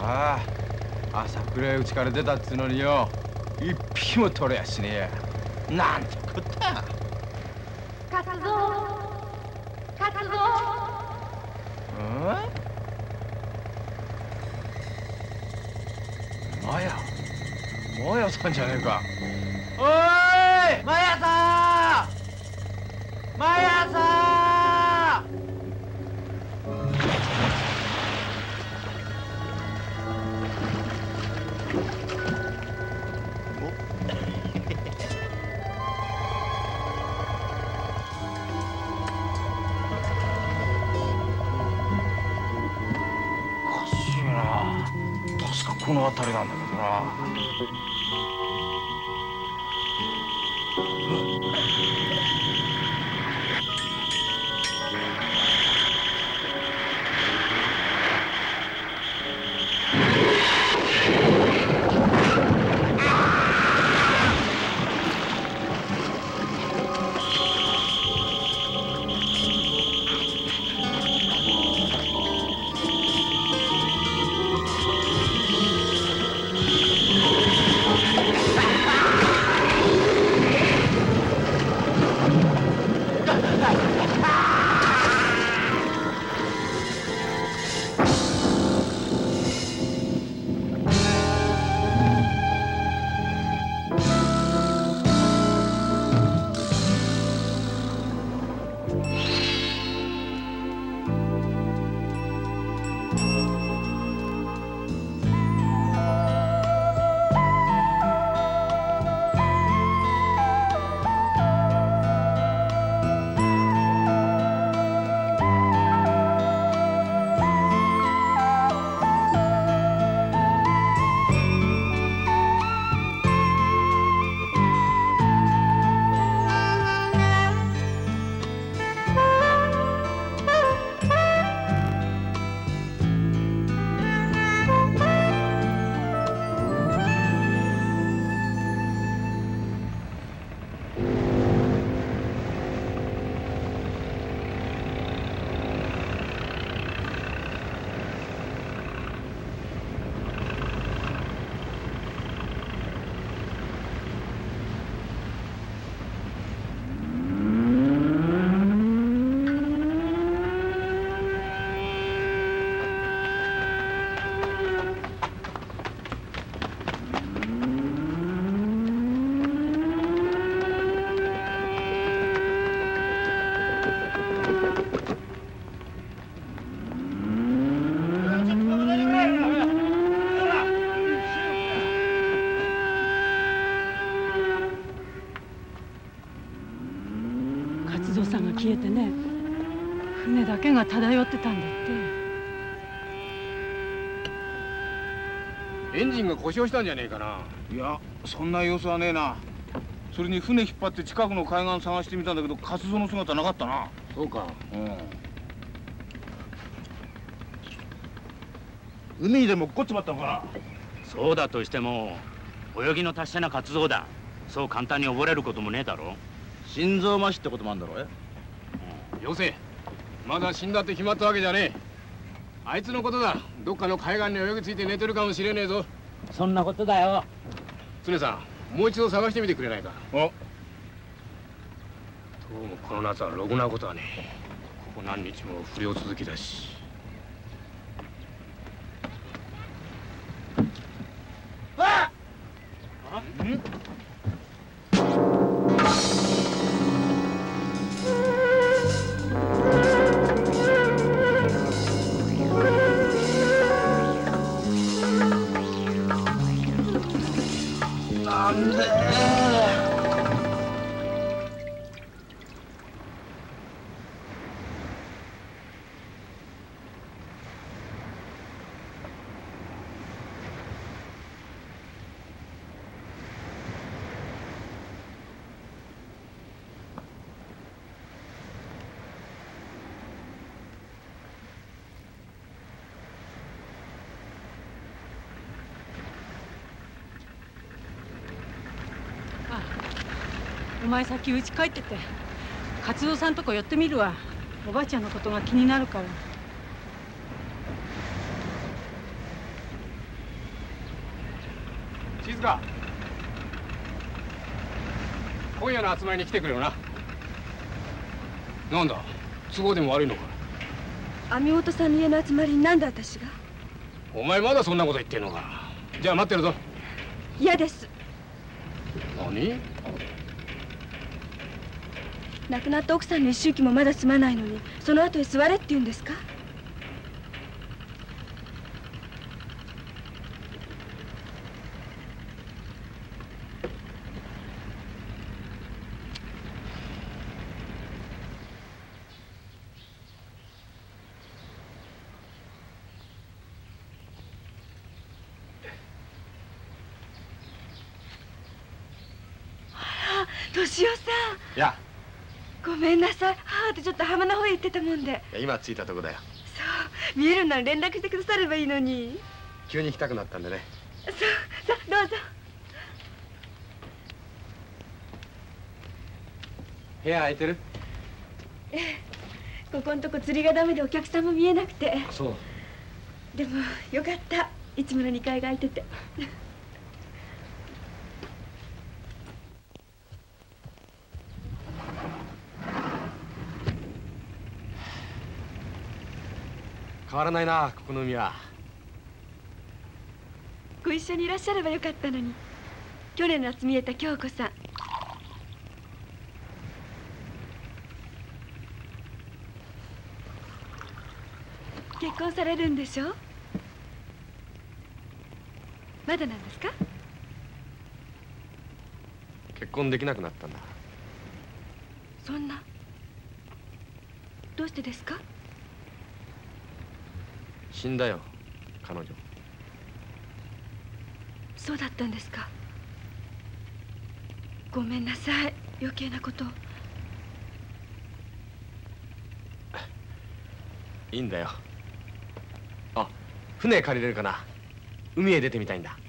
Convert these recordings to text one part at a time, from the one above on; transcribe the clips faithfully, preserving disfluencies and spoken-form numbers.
ああ、朝倉屋うちから出たっつうのによ、一匹も取れやしねえや。なんてこった。 勝つぞ勝つぞ。 うん？マヤ、マヤさんじゃねえか。おーい、マヤさん、マヤさん。この辺りなんだけどな。 消えてね、船だけが漂ってたんだって。 エンジンが故障したんじゃねえかな。 いや、そんな様子はねえな。それに船引っ張って近くの海岸探してみたんだけど、活動の姿なかったな。 そうか。 うん。海にでも落っこっちまったのかな。 そうだとしても泳ぎの達者な活動だ。そう簡単に溺れることもねえだろ。 心臓麻痺ってこともあるんだろう。 よせ、まだ死んだって決まったわけじゃねえ。あいつのことだ。どっかの海岸に泳ぎついて寝てるかもしれねえぞ。 そんなことだよ。 常さん、もう一度探してみてくれないか。 お。どうもこの夏はろくなことはねえ。ここ何日も不良続きだし。 あっ！ん？なんでお前先家帰ってて、勝蔵さんとこ寄ってみるわ。おばあちゃんのことが気になるから。 静か。今夜の集まりに来てくれよな。なんだ、都合でも悪いのか。 網元さんの家の集まりになんで私が？ お前まだそんなこと言ってんのか。じゃあ待ってるぞ。 嫌です。 何？ 亡くなった奥さんの一周忌もまだ済まないのに、その後へ座れって言うんですか？敏夫さん。 や。 ごめんなさい。母とちょっと浜の方へ行ってたもんで。 いや今着いたとこだよ。 そう、見えるなら連絡してくださればいいのに。 急に来たくなったんでね。 そう、さあどうぞ。 部屋空いてる？ ええ、ここんとこ釣りがダメでお客さんも見えなくて。 そう。 でもよかった、いつものにかいが空いてて。 変わらないな、ここの海は。 ご一緒にいらっしゃればよかったのに。去年の夏見えた京子さん。結婚されるんでしょ？まだなんですか？ 結婚できなくなったんだ。 そんな。どうしてですか？ 死んだよ、彼女。 そうだったんですか。ごめんなさい、余計なことを。 いいんだよ。あ、船借りれるかな。海へ出てみたいんだ。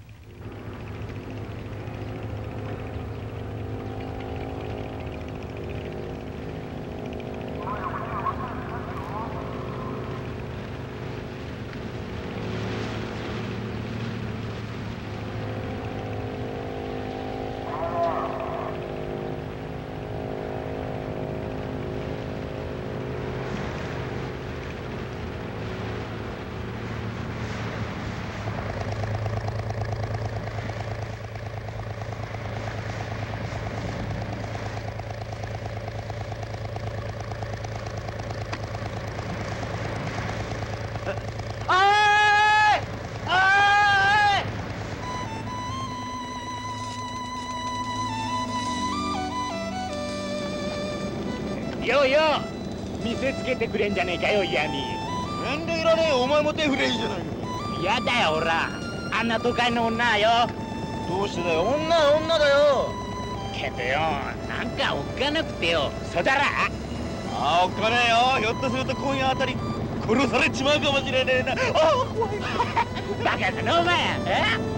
ようよう見せつけてくれんじゃねえかよ、嫌味。 遠慮いらねえよ、お前も手振れいいじゃないか。 やだよ、ほら。あんな都会の女はよ。 どうしてだよ、女は女だよ。 けどよ、なんかおっかなくてよ。そうだら。 ああ、おっかねえよ。ひょっとすると今夜あたり殺されちまうかもしれねえな。ああ、怖い。 バカだなお前。え？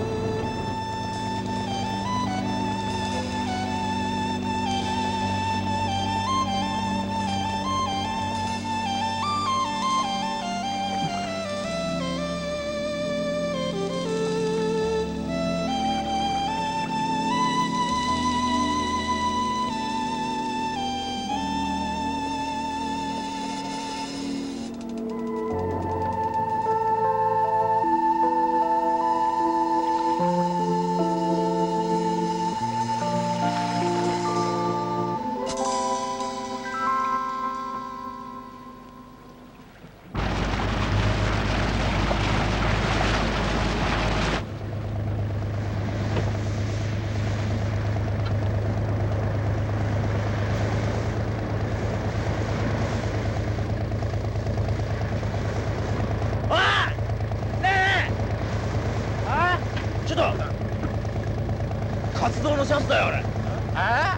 活動のシャツだよ、俺。 ああ？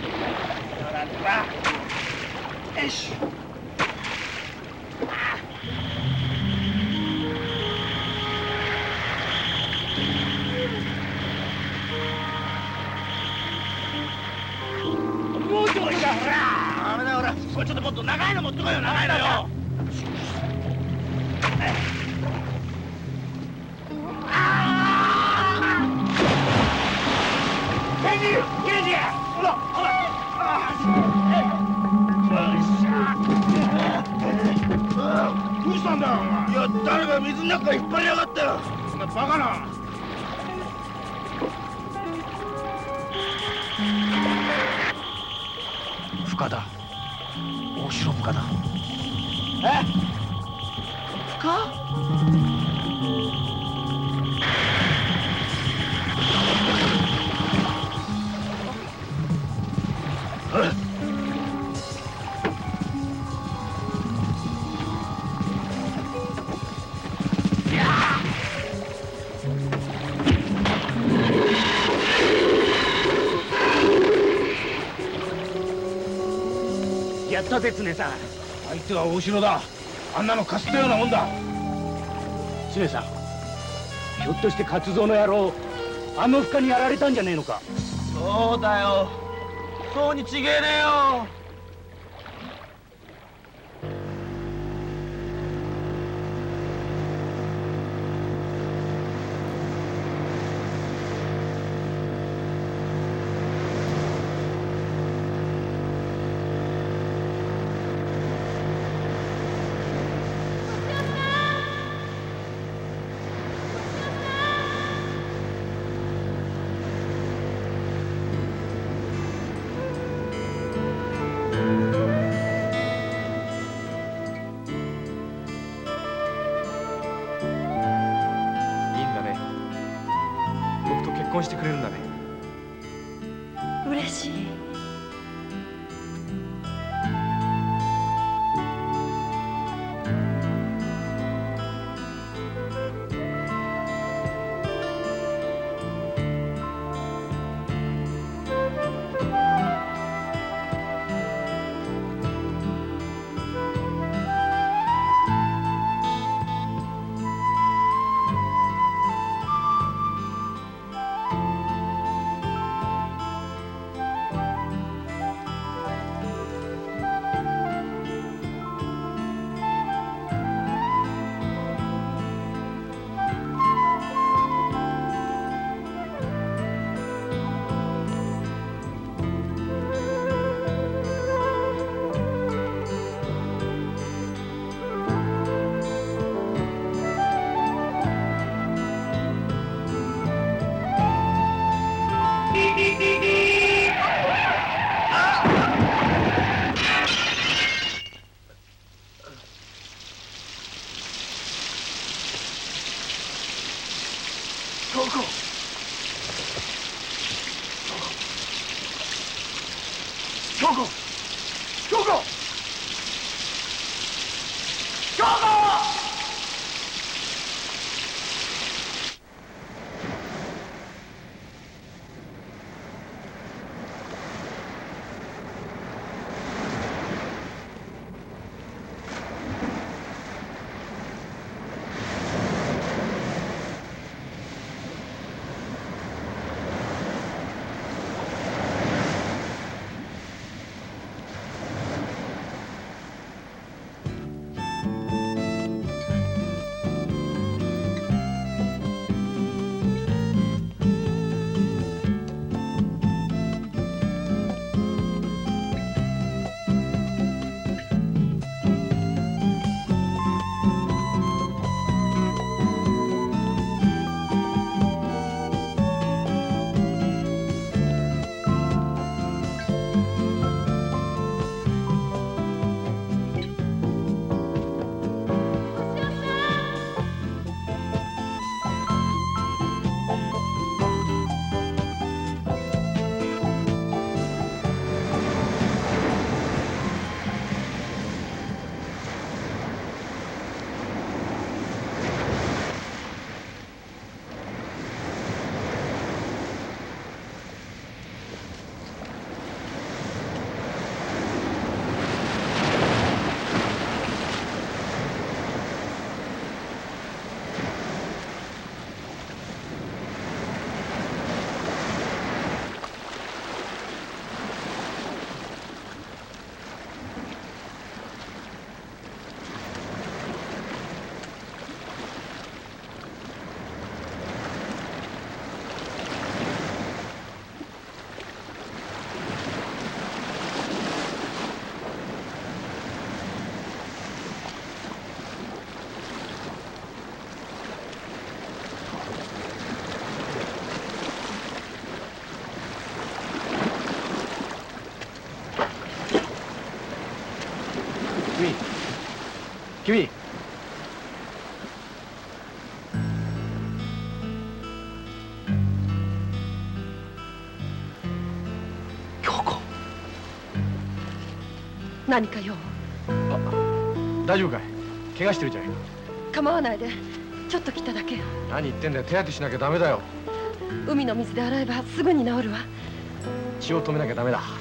よし。 ほら。ダメだほら。これちょっともっと長いの持ってこいよ、長いのよ。ケンジ、ケンジ、ほら、ほら。 どうしたんだよお前。 いや、誰か水の中から引っ張りやがったよ。 そんなバカな。 深だ。大城深だ。 え？ 深？ やったぜ、常さん。 相手は大城だ。あんなのかすったようなもんだ。 常さん、ひょっとして勝蔵の野郎、あの深にやられたんじゃねえのか。 そうだよ。そうに違えねえよ。結婚してくれるんだね。 嬉しい。 君。京子。 何か用？ 大丈夫かい？怪我してるじゃないか。 構わないで。ちょっと来ただけよ。 何言ってんだよ。手当てしなきゃダメだよ。 海の水で洗えばすぐに治るわ。 血を止めなきゃダメだ。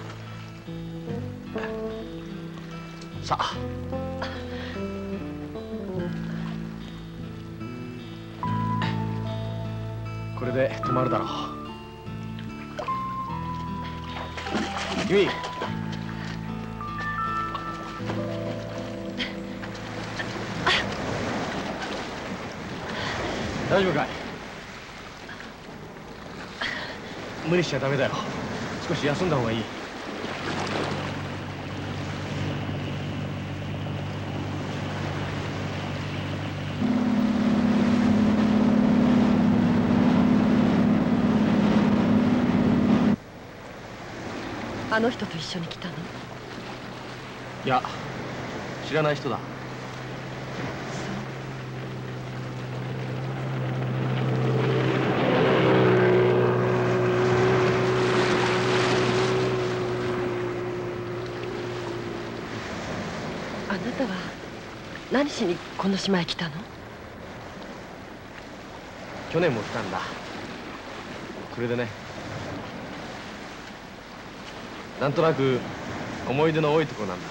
さあ。これで止まるだろう。君。大丈夫かい？無理しちゃダメだよ。少し休んだ方がいい。 あの人と一緒に来たの？ いや、知らない人だ。 あなたは何しにこの島へ来たの？ 去年も来たんだ。それでね、なんとなく思い出の多いところなんだ。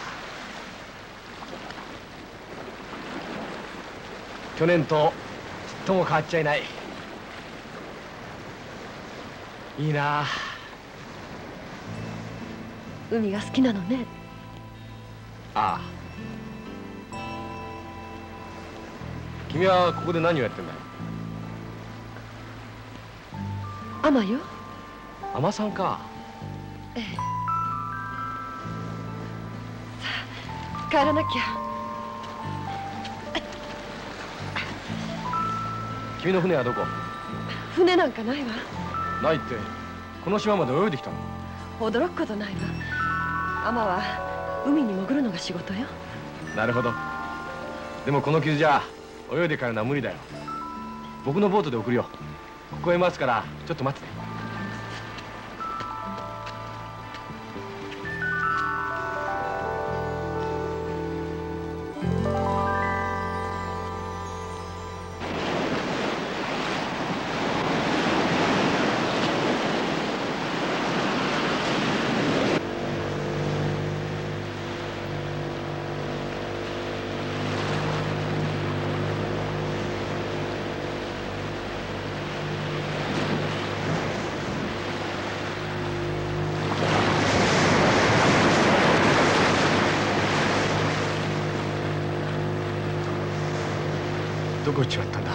去年とちっとも変わっちゃいない。いいなあ。 海が好きなのね。 ああ。君はここで何をやってんだよ？ アマよ。 アマさんか。 ええ。さあ、帰らなきゃ。 君の船はどこ？ 船なんかないわ。 ないって、この島まで泳いできたの？ 驚くことないわ。アマは海に潜るのが仕事よ。 なるほど。でもこの傷じゃ泳いで帰るのは無理だよ。僕のボートで送るよ。ここへ待つからちょっと待ってて。どこ行っちまったんだ。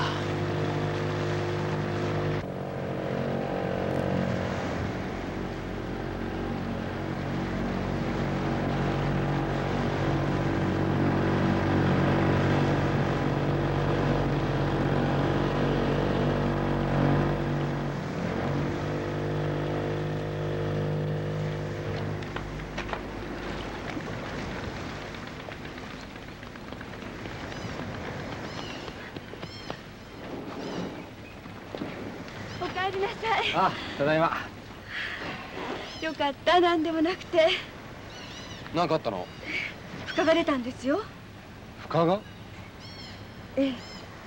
お帰りなさい。 ああ、ただいま。 よかった、何でもなくて。 何かあったの？ 深が出たんですよ。 深が？ ええ。 へえ。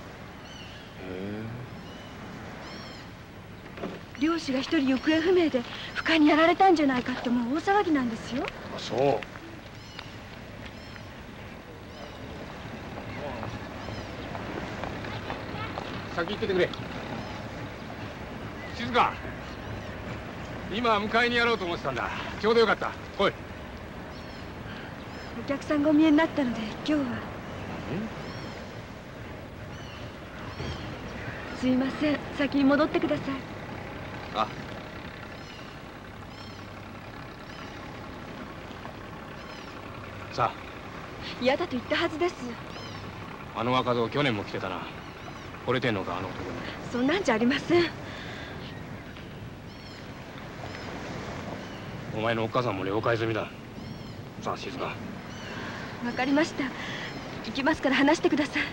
漁師が一人行方不明で深にやられたんじゃないかってもう大騒ぎなんですよ。 あ、そう。先行っててくれ。 静か。今迎えにやろうと思ってたんだ。ちょうどよかった。来い。 お客さんがお見えになったので今日は。すいません、先に戻ってください。 あ。 さ嫌だと言ったはずです。 あ、あの若造去年も来てたな。惚れてんのかあの男に。 そんなんじゃありません。 お前のおっかさんも了解済みだ。さあ静か。 わかりました。 行きますから話してください。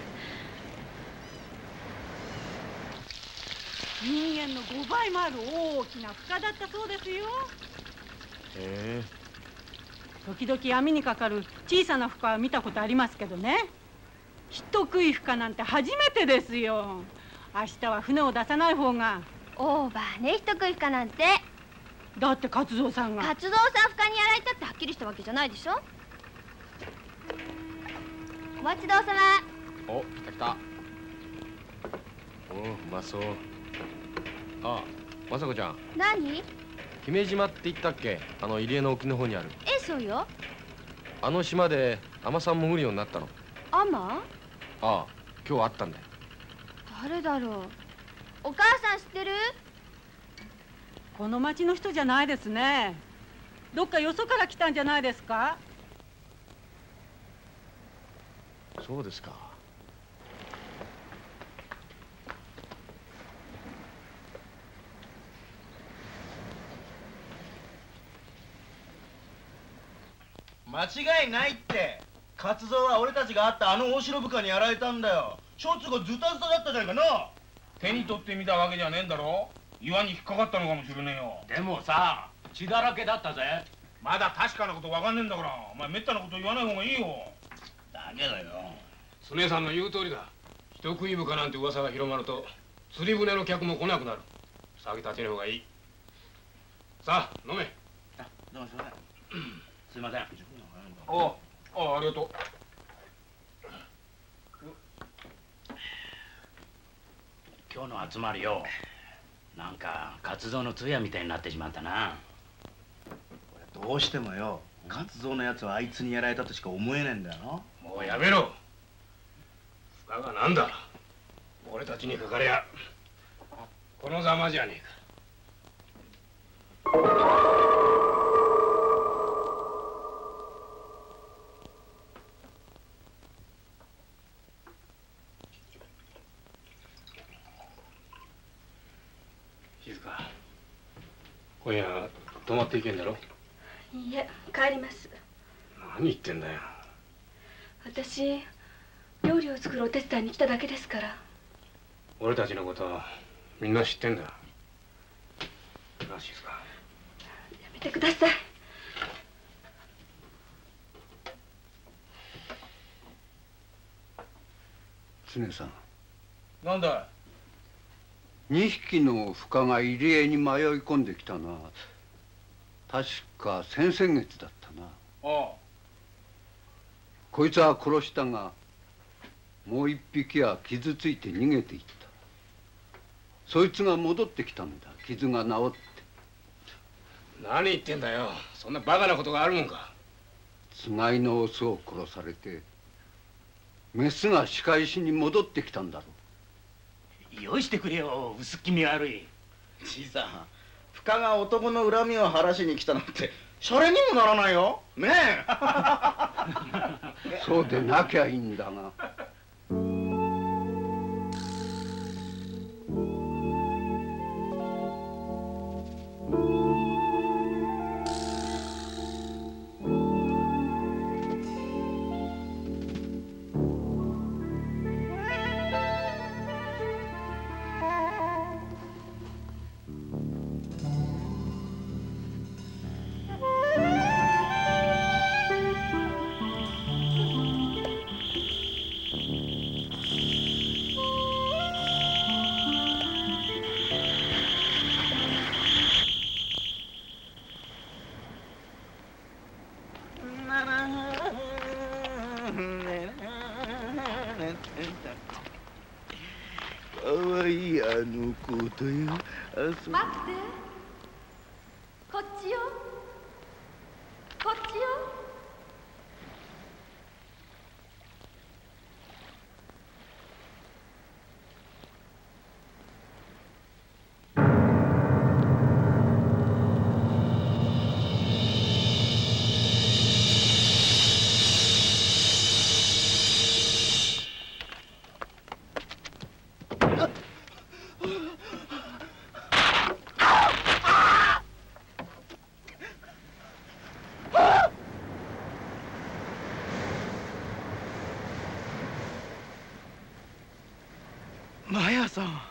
人間のごばいもある大きな深だったそうですよ。 へえ。 時々網にかかる小さな深は見たことありますけどね、人食い深なんて初めてですよ。明日は船を出さない方が。 オーバーね、人食い深なんて。 だって勝蔵さんが。 勝蔵さん深にやられたってはっきりしたわけじゃないでしょ。お待ちどうさま。 お、来た来た。おう、うまそう。ああ、雅子ちゃん。 何？ 姫島って言ったっけ？あの入江の沖の方にある。 え、そうよ。 あの島で海女さん潜るようになったの。 アマ？ ああ、今日会ったんだよ。 誰だろう。お母さん知ってる？ この町の人じゃないですね。どっかよそから来たんじゃないですか？ そうですか。 間違いないって。勝蔵は俺たちが会ったあの大城部下にやられたんだよ。ショーツがズタズタだったじゃないかな。 手に取ってみたわけじゃねえんだろ。岩に引っかかったのかもしれねえよ。 でもさ、血だらけだったぜ。 まだ確かなことわかんねえんだから、お前めったなこと言わない方がいいよ。 だけどよ。 曽根さんの言う通りだ。人食い深なんて噂が広まると釣り船の客も来なくなる。騒ぎ立てない方がいい。さあ飲め。 あ、どうもすいません。すいません。 ああ、ああ、ありがとう。 今日の集まりよ、なんか活動の通夜みたいになってしまったな。 どうしてもよ、勝蔵のやつはあいつにやられたとしか思えねえんだよな。 もうやめろ。深がなんだ。俺たちにかかりゃこのざまじゃねえか。静香、今夜泊まっていけんだろ。 いいえ、帰ります。 何言ってんだよ。 私、料理を作るお手伝いに来ただけですから。 俺たちのことはみんな知ってんだ。なあ、静香。 やめてください。 常さん。 なんだい。 二匹の深が入り江に迷い込んできたのは確か先々月だったな。 ああ。 こいつは殺したがもう一匹は傷ついて逃げていった。そいつが戻ってきたんだ。傷が治って。 何言ってんだよ。そんなバカなことがあるもんか。 つがいのオスを殺されてメスが仕返しに戻ってきたんだろう。 よしてくれよ、薄気味悪い。 じいさん、深が男の恨みを晴らしに来たなんてシャレにもならないよねえ。 そうでなきゃいいんだが。 かわいいあの子とよ。 待って。こっちよ。こっちよ。 あっマヤさん。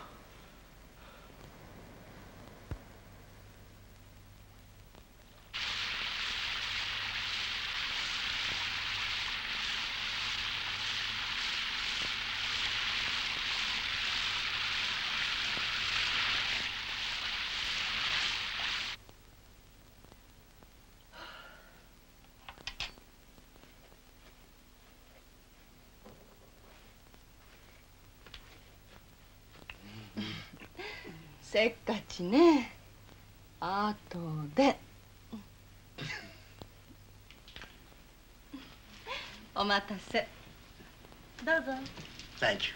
せっかちね。あとで。お待たせ。どうぞ。 サンキュー。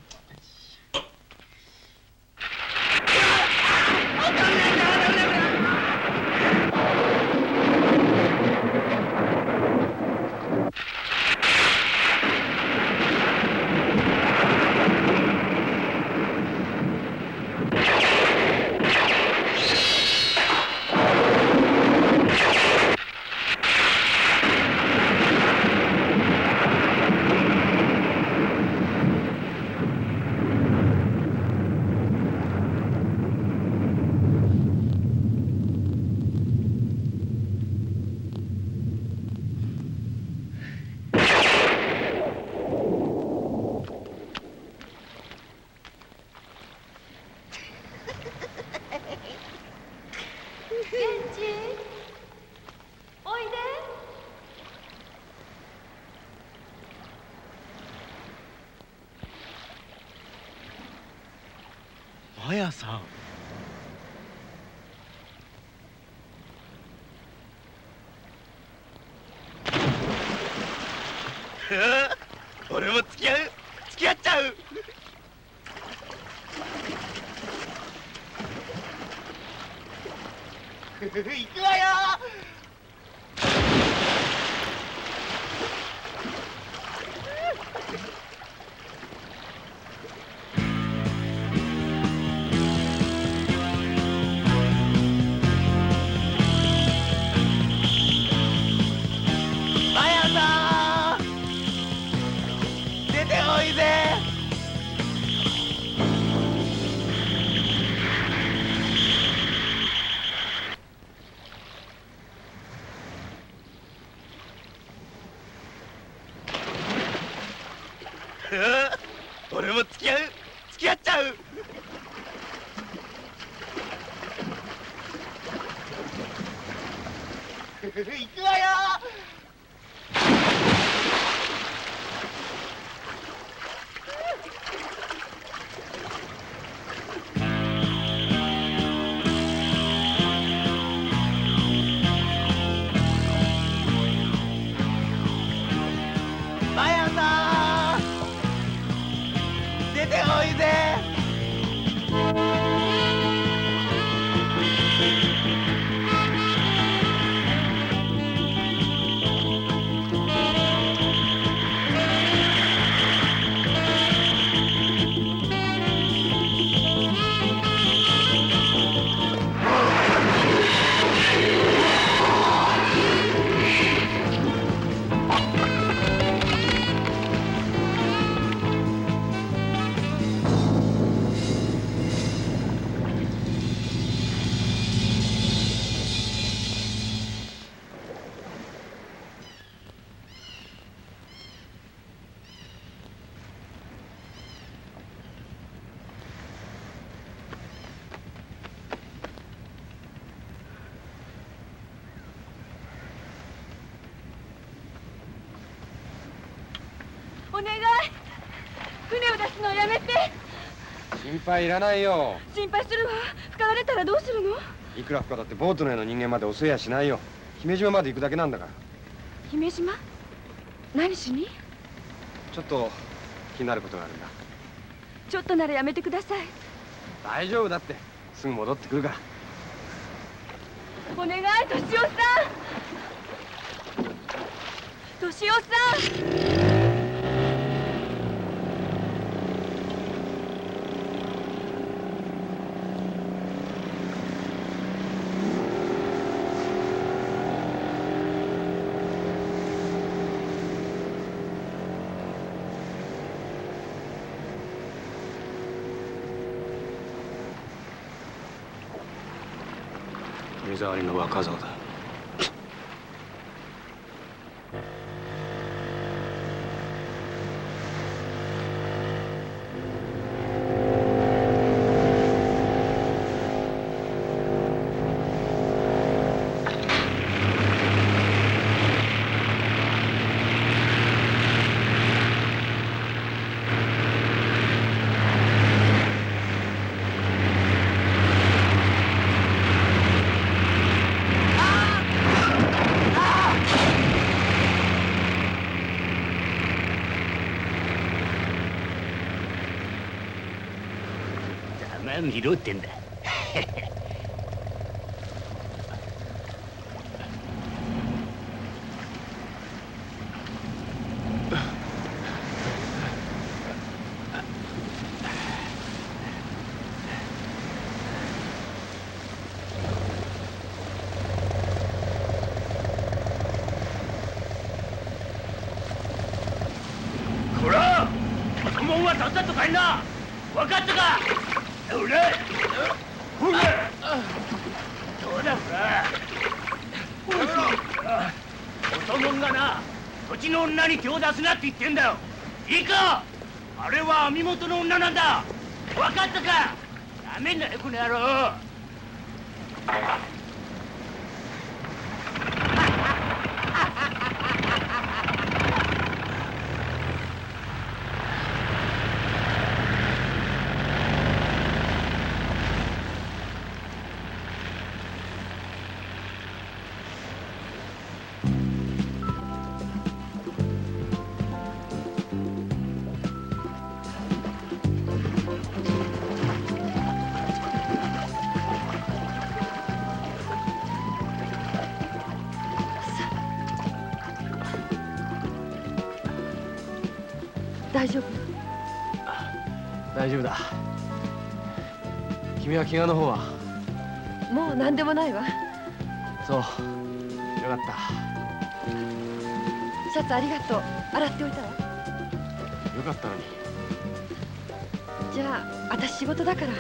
マヤさん。俺も付き合う付き合っちゃう。行くわよ。俺も付き合う付き合っちゃう。行くわよ。マヤさん、出ておいで。 お願い、船を出すのをやめて。 心配いらないよ。 心配するわ。使われたらどうするの？ いくら深だってボートの上の人間まで襲いやしないよ。姫島まで行くだけなんだから。 姫島？何しに？ ちょっと気になることがあるんだ。 ちょっとならやめてください。 大丈夫だって、すぐ戻ってくるから。 お願い、敏夫さん。敏夫さん。 目障りの若造だ。 見ろってんだ。こら、学問はさっさと帰んな。分かったか。ほらほらそうだほらおともんがな土地の女に手を出すなって言ってんだよ。いいか、あれは網元の女なんだ。分かったか。ダメだよこの野郎。 大丈夫？ 大丈夫だ。君は怪我の方は？ もう何でもないわ。 そう、よかった。 シャツありがとう。洗っておいたわ。 よかったのに。 じゃあ私仕事だから。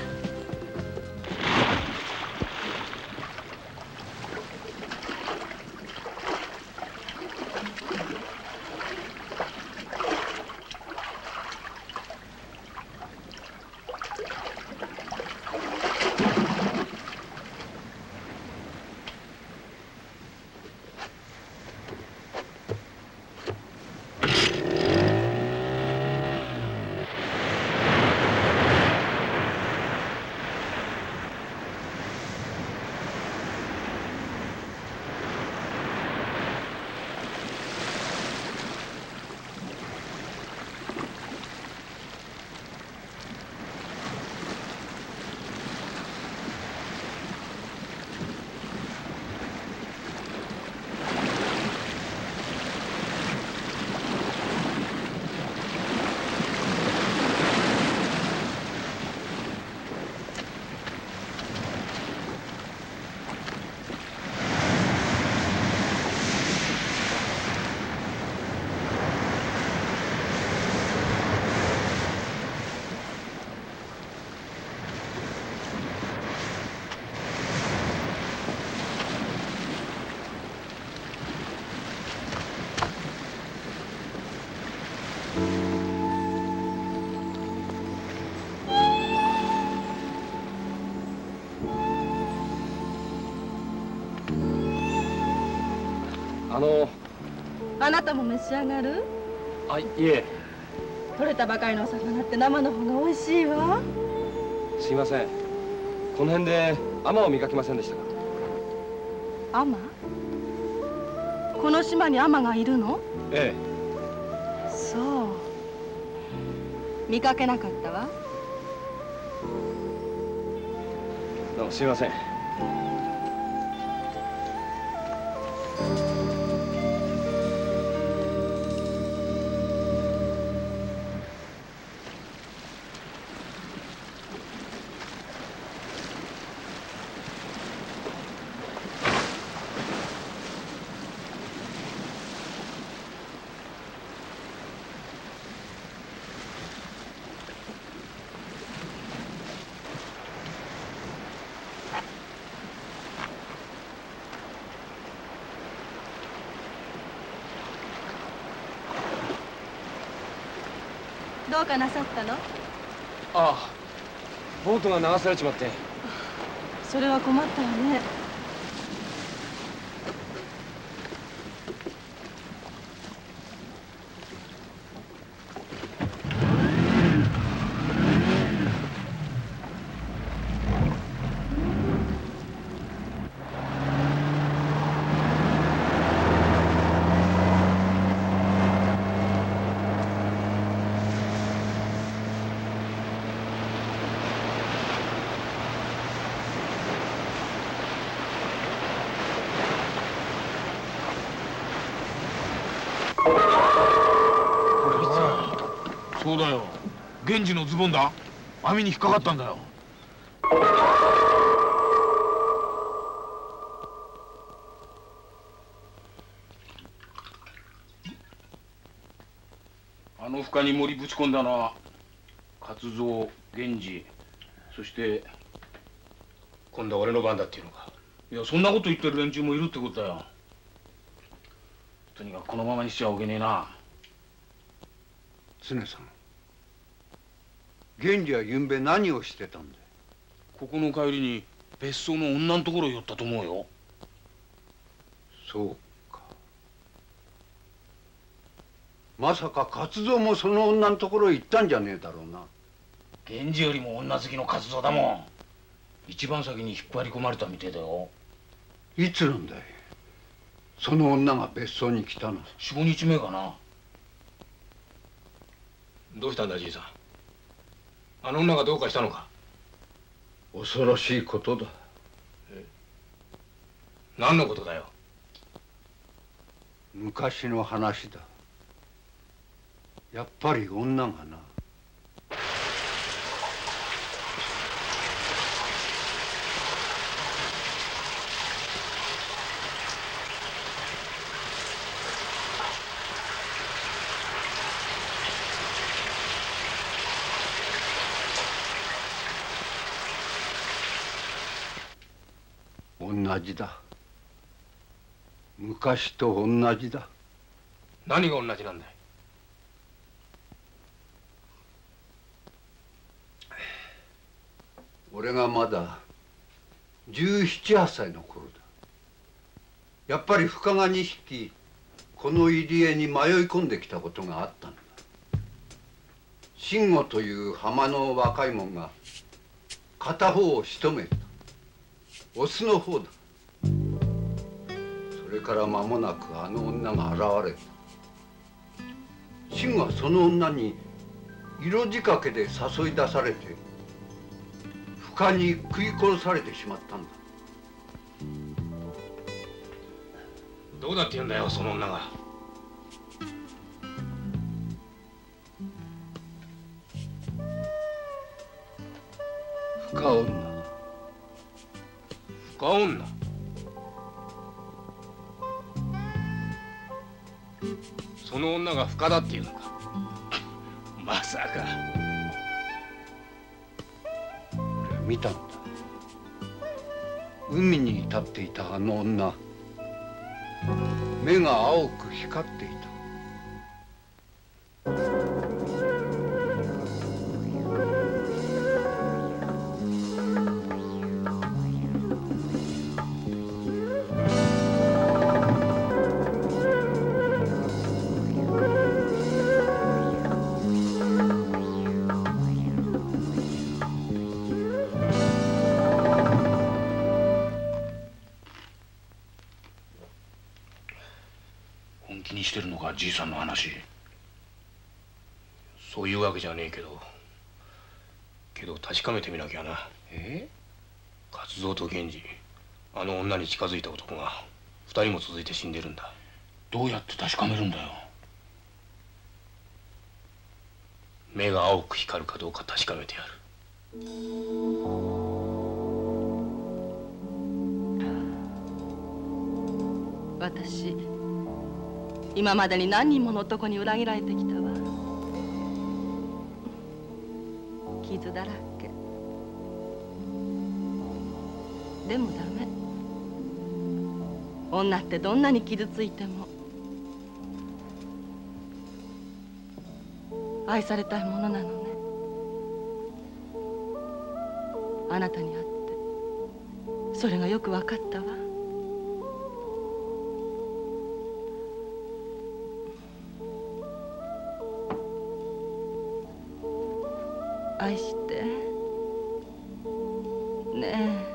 あのあなたも召し上がる？ あ、いえ。 取れたばかりのお魚って生の方が美味しいわ。 すいません、この辺で海女を見かけませんでしたか？ 海女？この島に海女がいるの？ ええ。そう見かけなかったわ。 どうもすいません。 どうかなさったの？ ああ、ボートが流されちまって。 それは困ったわね。 そうだよ。源氏のズボンだ。網に引っかかったんだよ。あの深に森ぶち込んだのは勝蔵、源氏、そして今度は俺の番だっていうのか。 いや、そんなこと言ってる連中もいるってことだよ。とにかくこのままにしちゃおけねえな。 常さん、源氏はゆんべ何をしてたんだよ。 ここの帰りに別荘の女のところへ寄ったと思うよ。 そうか。まさか勝蔵もその女のところへ行ったんじゃねえだろうな。 源氏よりも女好きの勝蔵だもん。一番先に引っ張り込まれたみてえだよ。 いつなんだい、その女が別荘に来たの。 四五日目かな。 どうしたんだじいさん。あの女がどうかしたのか。 恐ろしいことだ。 え、何のことだよ。 昔の話だ。やっぱり女がな。同じだ。昔と同じだ。 何が同じなんだい。 俺がまだじゅうなな、はっさいの頃だ。やっぱり深がにひきこの入り江に迷い込んできたことがあったんだ。慎吾という浜の若い者が片方を仕留めた。オスの方だ。それから間もなくあの女が現れた。慎吾はその女に色仕掛けで誘い出されて深に食い殺されてしまったんだ。 どうだって言うんだよ、その女が。 深女。 深女。その女が深だっていうのか。まさか。 俺は見たんだ。海に立っていたあの女、目が青く光っていた。 本気にしてるのか、じいさんの話。 そういうわけじゃねえけどけど確かめてみなきゃな。 え？ 勝蔵と源氏、あの女に近づいた男が二人も続いて死んでるんだ。 どうやって確かめるんだよ。 目が青く光るかどうか確かめてやる。 私今までに何人もの男に裏切られてきたわ。傷だらけ。でもダメ。女ってどんなに傷ついても愛されたいものなのね。あなたに会ってそれがよく分かったわ。愛してねえ。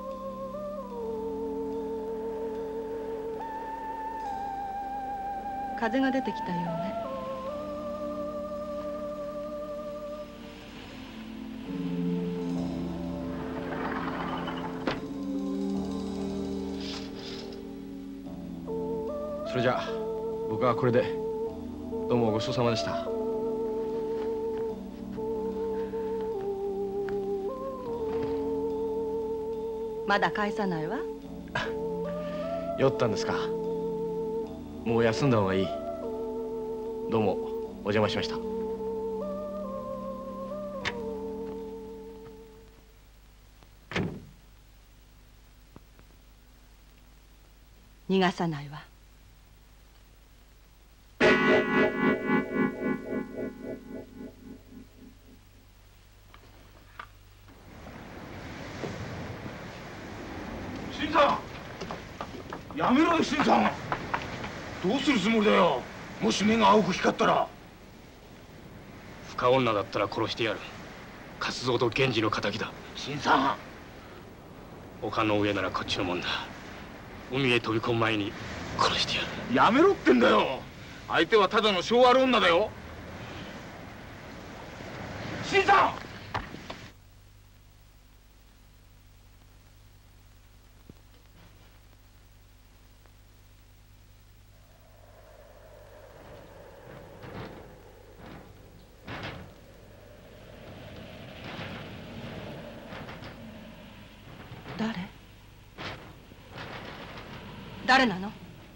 風が出てきたようね。 それじゃあ僕はこれで。どうもごちそうさまでした。 まだ返さないわ。 酔ったんですか。もう休んだ方がいい。どうもお邪魔しました。 逃がさないわ。 新さん、やめろよ新さん。どうするつもりだよ。もし目が青く光ったら。 不可女だったら殺してやる。勝蔵と源氏の敵だ。 新さん、 丘の上ならこっちのもんだ。海へ飛び込む前に殺してやる。 やめろってんだよ。相手はただの性悪女だよ。新さん、 誰？誰なの？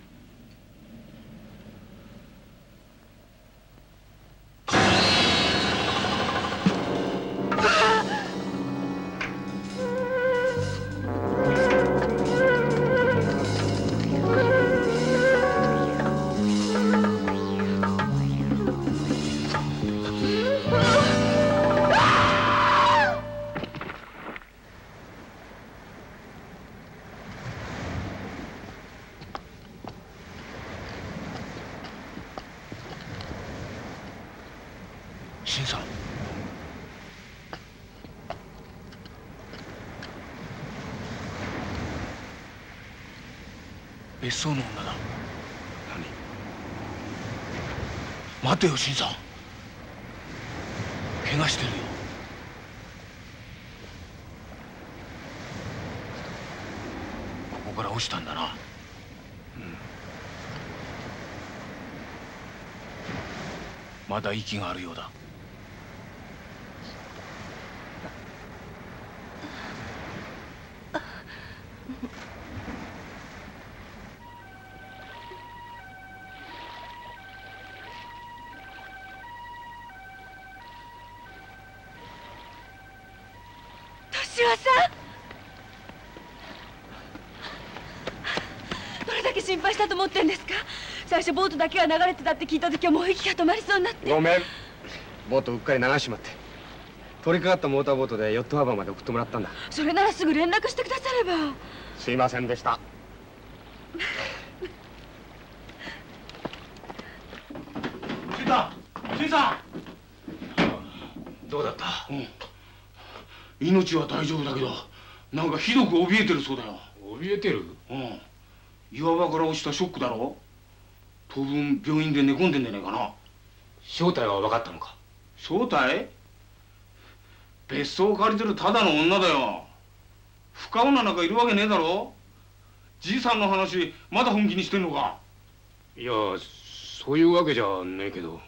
新さん、別荘の女だ。何？待てよ新さん、怪我してるよ。ここから落ちたんだな。うん、まだ息があるようだ。 年男さん、どれだけ心配したと思ってんですか。最初ボートだけが流れてたって聞いた時はもう息が止まりそうになって。 ごめん、ボートうっかり流しちまって。取り掛かったモーターボートでヨットハーバーまで送ってもらったんだ。 それならすぐ連絡してくだされば。 すいませんでした。 新さん、新さん、 どうだった？ うん、命は大丈夫だけど、なんかひどく怯えてるそうだよ。 怯えてる？ うん。岩場から落ちたショックだろ。当分病院で寝込んでんじゃねえかな。 正体は分かったのか？ 正体？別荘を借りてるただの女だよ。不可女なんかいるわけねえだろ。じいさんの話まだ本気にしてんのか？ いや、そういうわけじゃねえけど。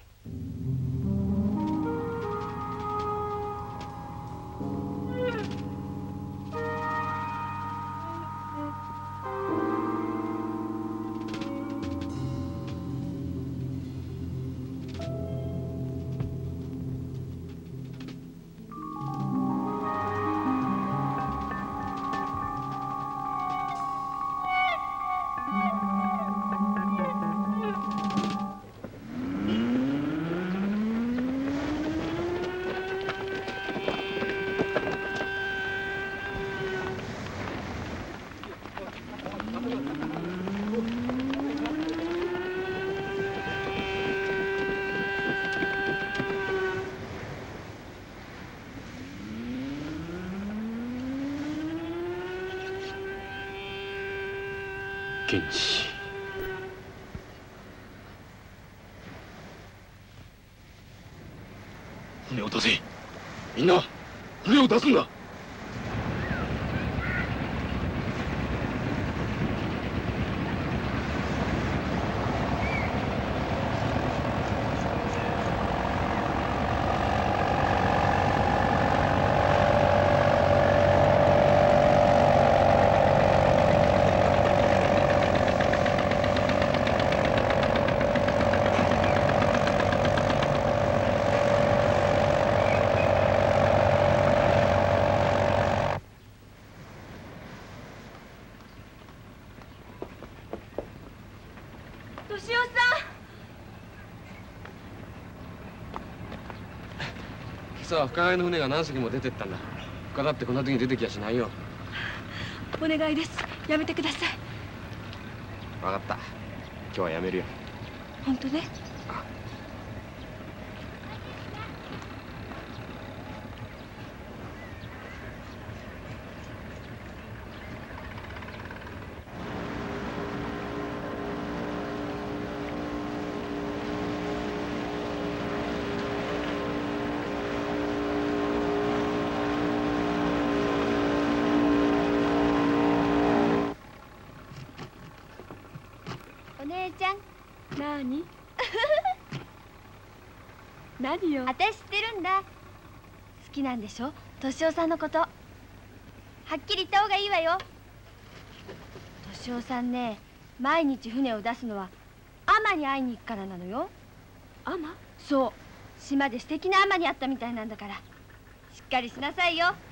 源氏。船を出せ。みんな船を出すんだ。 今朝は深谷の船が何隻も出てったんだ。深だってこんな時に出てきやしないよ。 お願いです。やめてください。 分かった。今日はやめるよ。 本当ね。 お姉ちゃん。 何？何よ。 私知ってるんだ。好きなんでしょ、敏夫さんのこと。はっきり言った方がいいわよ。敏夫さんね、毎日船を出すのは海女に会いに行くからなのよ。 海女？ そう、島で素敵な海女に会ったみたいなんだから、しっかりしなさいよ。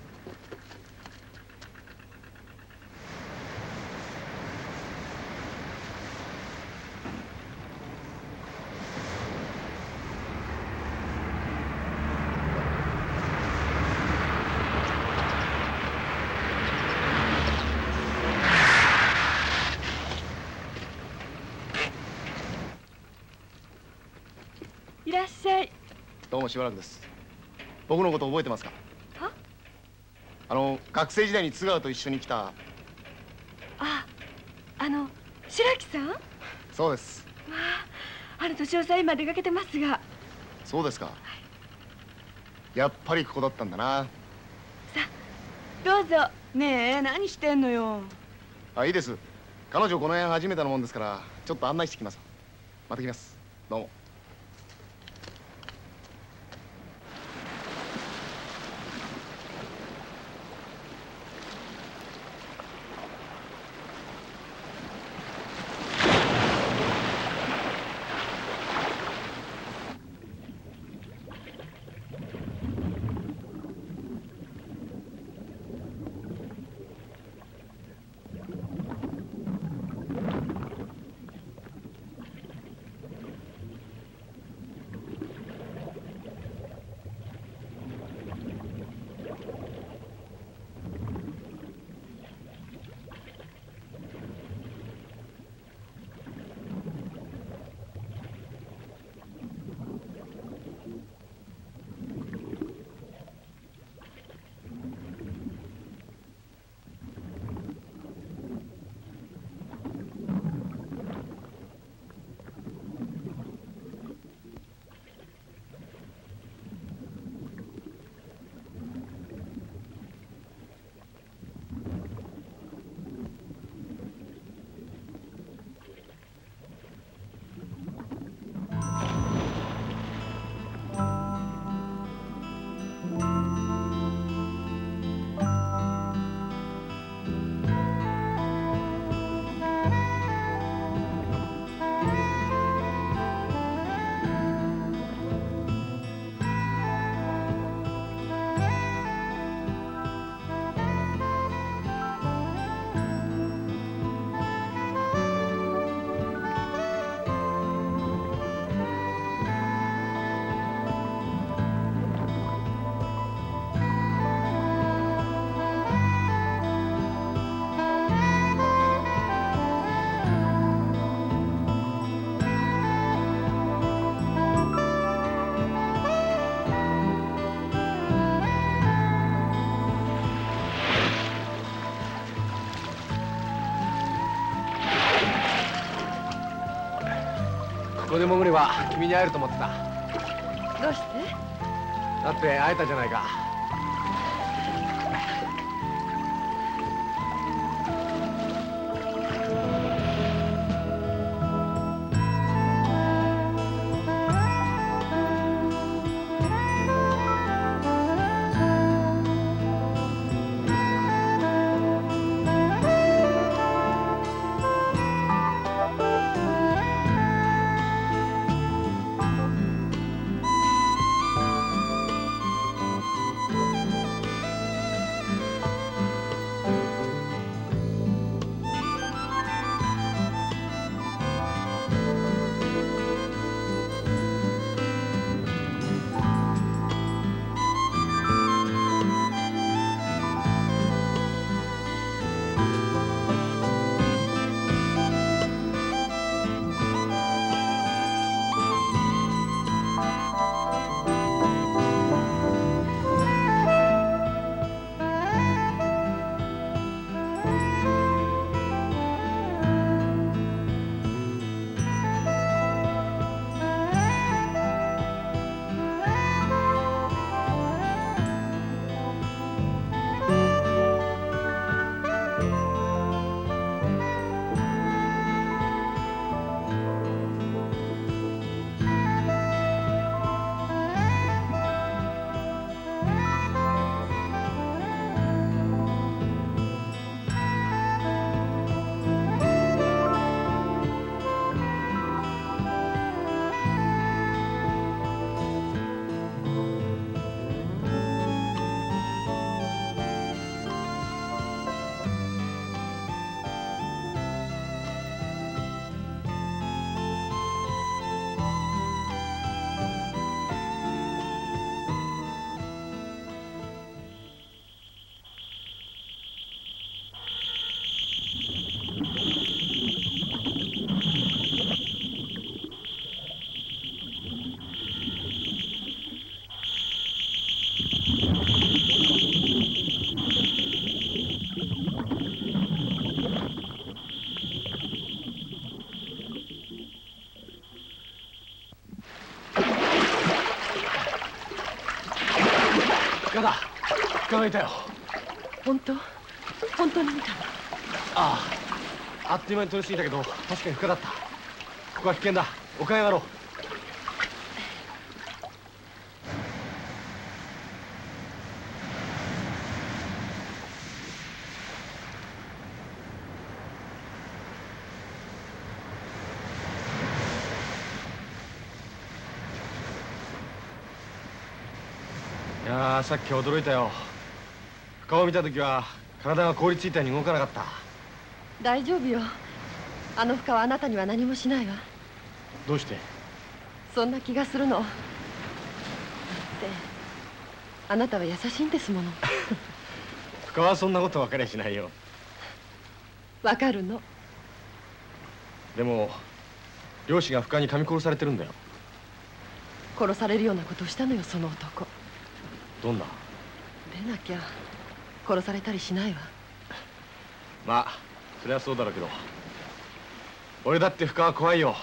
いらっしゃい。 どうもしばらくです。僕のこと覚えてますか？ は？ あの学生時代に津川と一緒に来た。 あ、あの白木さん？ そうです。 まあ、あの敏夫さん今出かけてますが。 そうですか。はい、やっぱりここだったんだな。 さあ、どうぞ。ねえ、何してんのよ。 あ、いいです。彼女この辺初めてのもんですから、ちょっと案内してきます。また来ます。どうも。 ここで潜れば君に会えると思ってた。 どうして？ だって会えたじゃないか。 イカだ。イカがいたよ。 本当？本当に見たの？ ああ、あっという間に通り過ぎたけど確かにイカだった。ここは危険だ。丘へ上がろう。いやー、さっき驚いたよ。深を見た時は体が凍りついたように動かなかった。 大丈夫よ。あの深はあなたには何もしないわ。 どうして？ そんな気がするの。だってあなたは優しいんですもの。 深はそんなこと分かりゃしないよ。 わかるの。 でも漁師が深に噛み殺されてるんだよ。 殺されるようなことをしたのよ、その男。 どんな？ でなきゃ殺されたりしないわ。 まあそりゃそうだろうけど、俺だって深は怖いよ。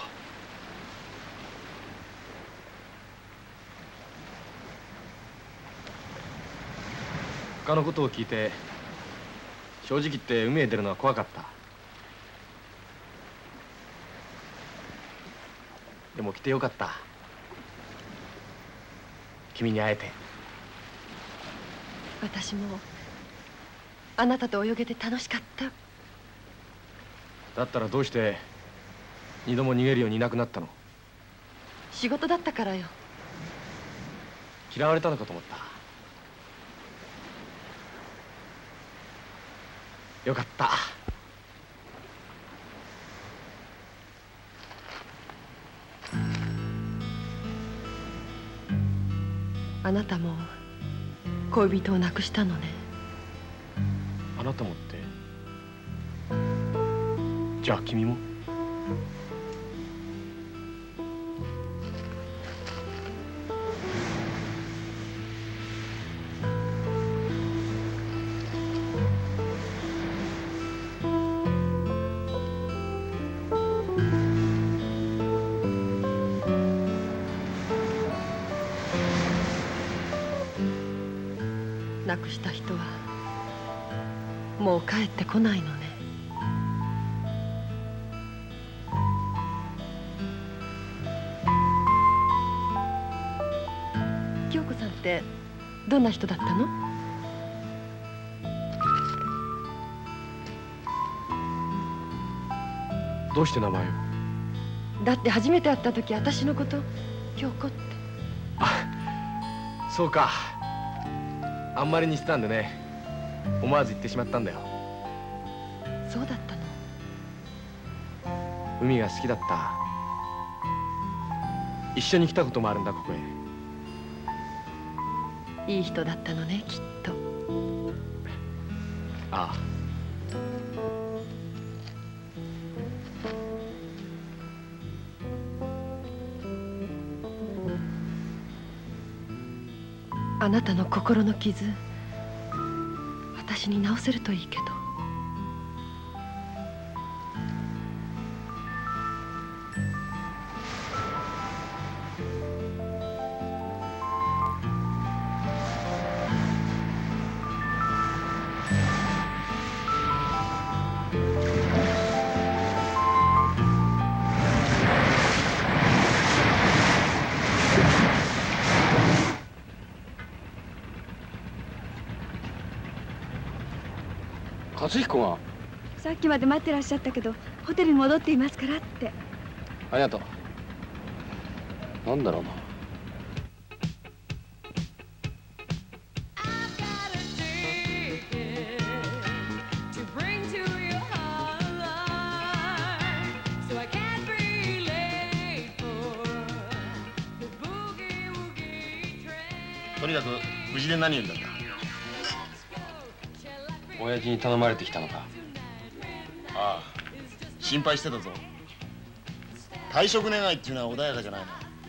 深のことを聞いて正直言って海へ出るのは怖かった。でも来てよかった。君に会えて。 私もあなたと泳げて楽しかった。 だったらどうして二度も逃げるようにいなくなったの？ 仕事だったからよ。 嫌われたのかと思った。よかった。 あなたも恋人を亡くしたのね。 あなたもって、じゃあ君も？ 亡くした人はもう帰ってこないのね。京子さんってどんな人だったの？ どうして名前を？ だって初めて会った時私のこと京子って。 あ、そうか。あんまりにしてたんでね、思わず言ってしまったんだよ。 そうだったの？ 海が好きだった。一緒に来たこともあるんだ、ここへ。 いい人だったのね、きっと。 ああ。 あなたの心の傷、私に治せるといいけど。 勝彦がさっきまで待ってらっしゃったけどホテルに戻っていますからって。 ありがとう。なんだろうな。 とにかく無事で何よりだった。 親父に頼まれてきたのか。 ああ、心配してたぞ。退職願いっていうのは穏やかじゃないな。と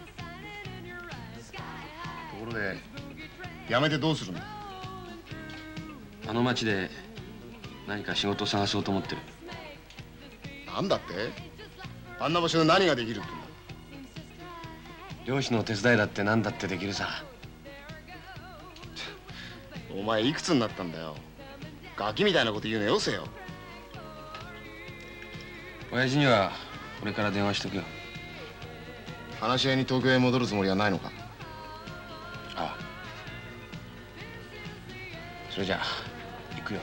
ころで辞めてどうするんだ？ あの町で何か仕事を探そうと思ってる。 なんだって？あんな場所で何ができるって言うんだ？ 漁師の手伝いだって何だってできるさ。 お前いくつになったんだよ。ガキみたいなこと言うのよせよ。 親父にはこれから電話しとくよ。 話し合いに東京へ戻るつもりはないのか？ ああ。それじゃあ行くよ。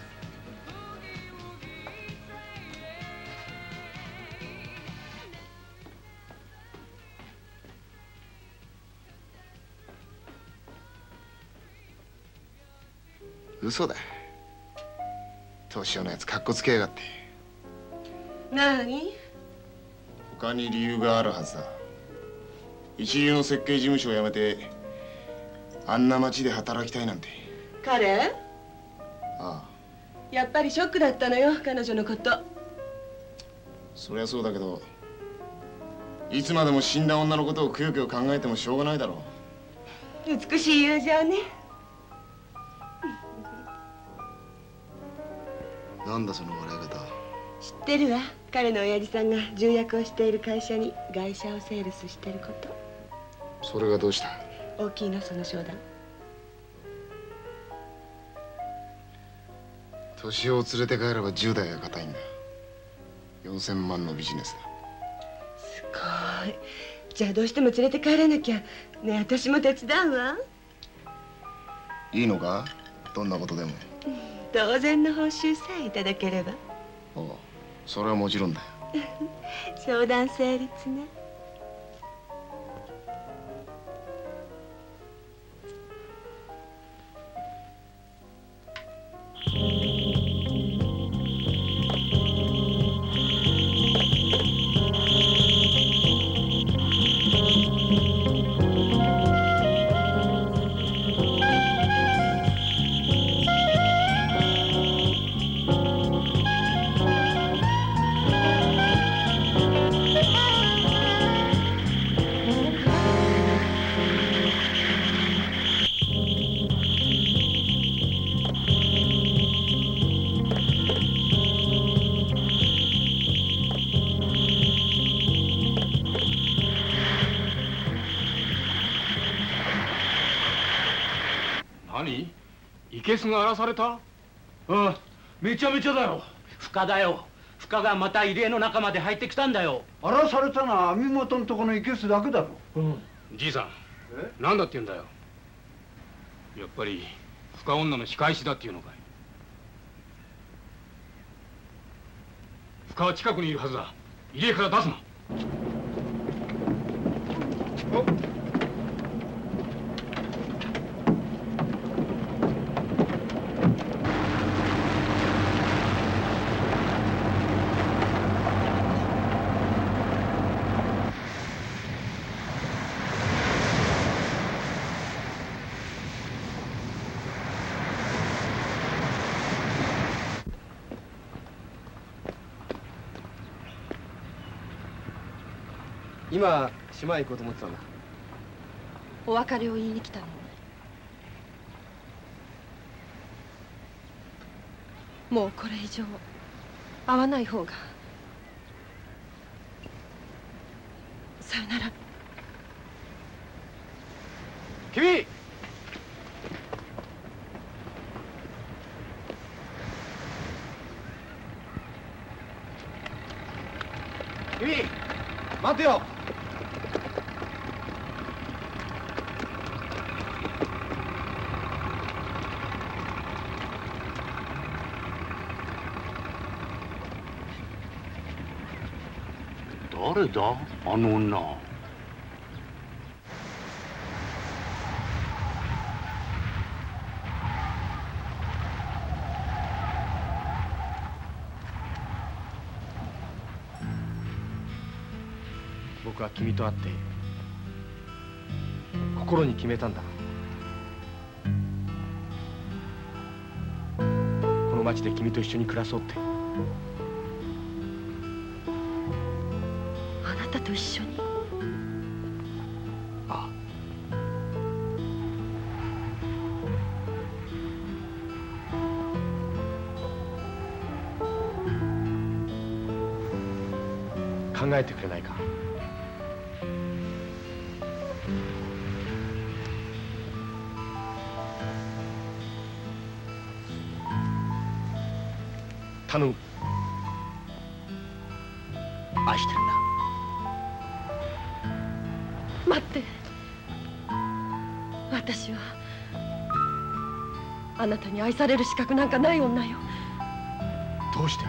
嘘だ。年男のやつかっこつけやがって。 何？ 他に理由があるはずだ。一流の設計事務所を辞めてあんな町で働きたいなんて。 彼？ ああ。 やっぱりショックだったのよ、彼女のこと。 そりゃそうだけど、いつまでも死んだ女のことをくよくよ考えてもしょうがないだろう。美しい友情ね。 なんだその笑い方。 知ってるわ。彼の親父さんが重役をしている会社に外車をセールスしてること。 それがどうした？ 大きいの、その商談。 年を連れて帰ればじゅう代が固いんだ。よんせんまんのビジネスだ。 すごい。じゃあどうしても連れて帰らなきゃ。ねえ、私も手伝うわ。 いいのか？どんなことでも。 当然の報酬さえいただければ。 おう、それはもちろんだよ。 商談成立ね。 いけすが荒らされた？ ああ、めちゃめちゃだよ。 深だよ。深がまた入江の中まで入ってきたんだよ。 荒らされたのは網元のとこのいけすだけだろ。 うん。じいさん、何だって言うんだよ。やっぱり深女の仕返しだっていうのかい。深は近くにいるはずだ。入江から出すな。 今島へ行こうと思ってたんだ。 お別れを言いに来たの。もうこれ以上会わない方が。さよなら。 君！君！待てよ。 誰だあの女。 僕は君と会って心に決めたんだ。この町で君と一緒に暮らそうって。 あなたと一緒に？ ああ。考えてくれないか。頼む。愛してるんだ。 待って。私はあなたに愛される資格なんかない女よ。 どうして？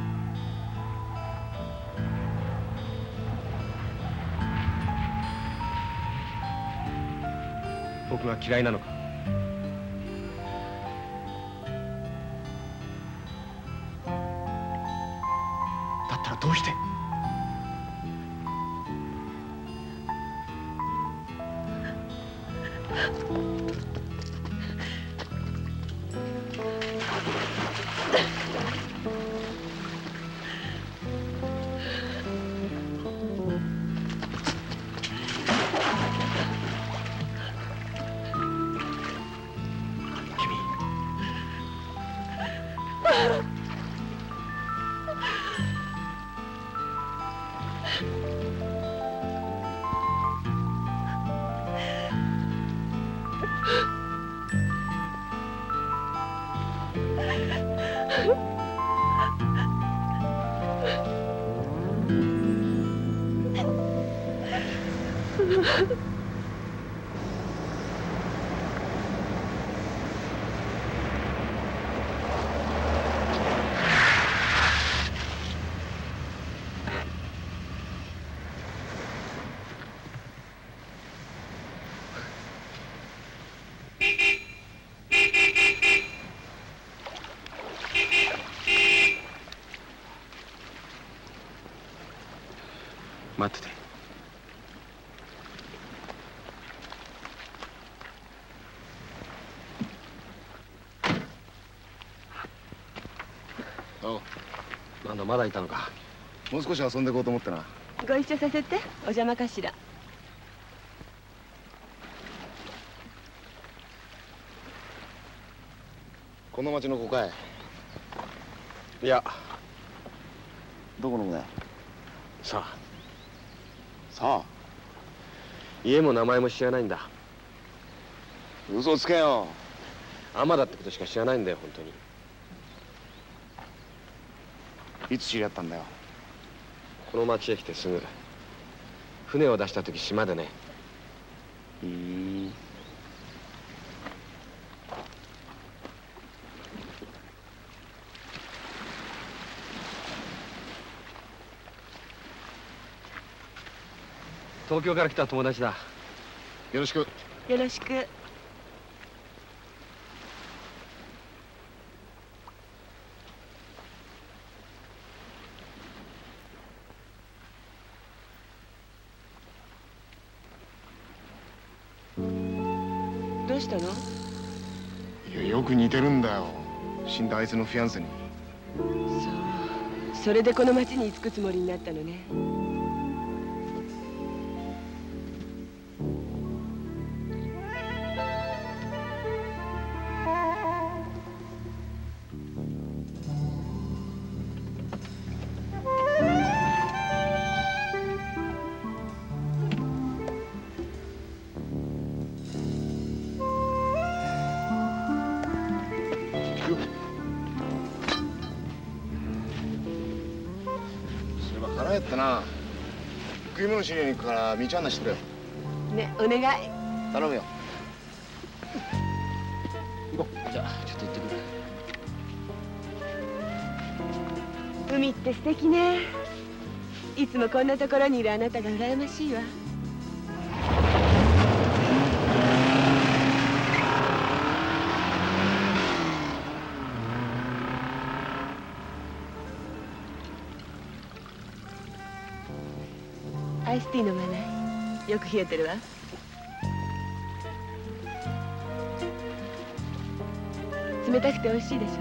僕が嫌いなのか？だったらどうして？待ってて。 おう。 なんだまだいたのか。 もう少し遊んでいこうと思ってな。 ご一緒させて。お邪魔かしら。 この町の子かい？ いや。 どこの子だよ？ さあ。 さあ。 家も名前も知らないんだ。 嘘つけよ。 天田ってことしか知らないんだよ、本当に。 いつ知り合ったんだよ。 この町へ来てすぐ。船を出した時島でね。 ふん。 東京から来た友達だ。 よろしく。 よろしく。どうしたの？ いや、よく似てるんだよ。死んだあいつのフィアンセに。 そう。それでこの町に居つくつもりになったのね。 腹減ったな。食い物しに行くから道案内してくれよ。 ね、お願い。 頼むよ。 行こう。じゃあちょっと行ってくる。 海って素敵ね。いつもこんなところにいるあなたが羨ましいわ。アイスティー飲まない？よく冷えてるわ。冷たくて美味しいでしょ。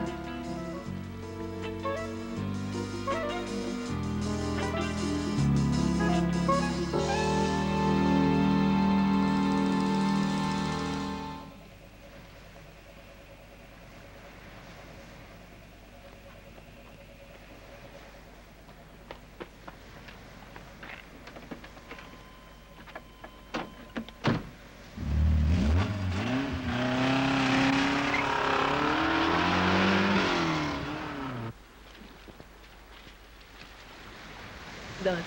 どうぞ。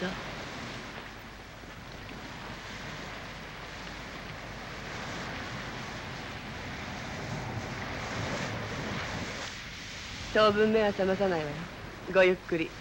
当分目は覚まさないわよ。ごゆっくり。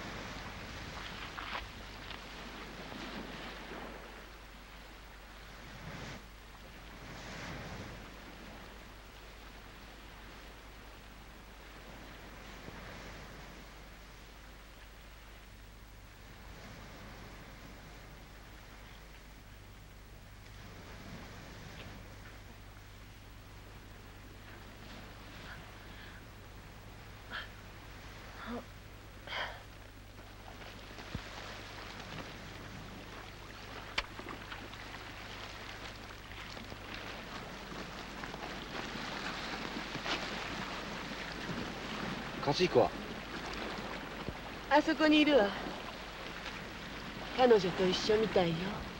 勝彦は？ あそこにいるわ。彼女と一緒みたいよ。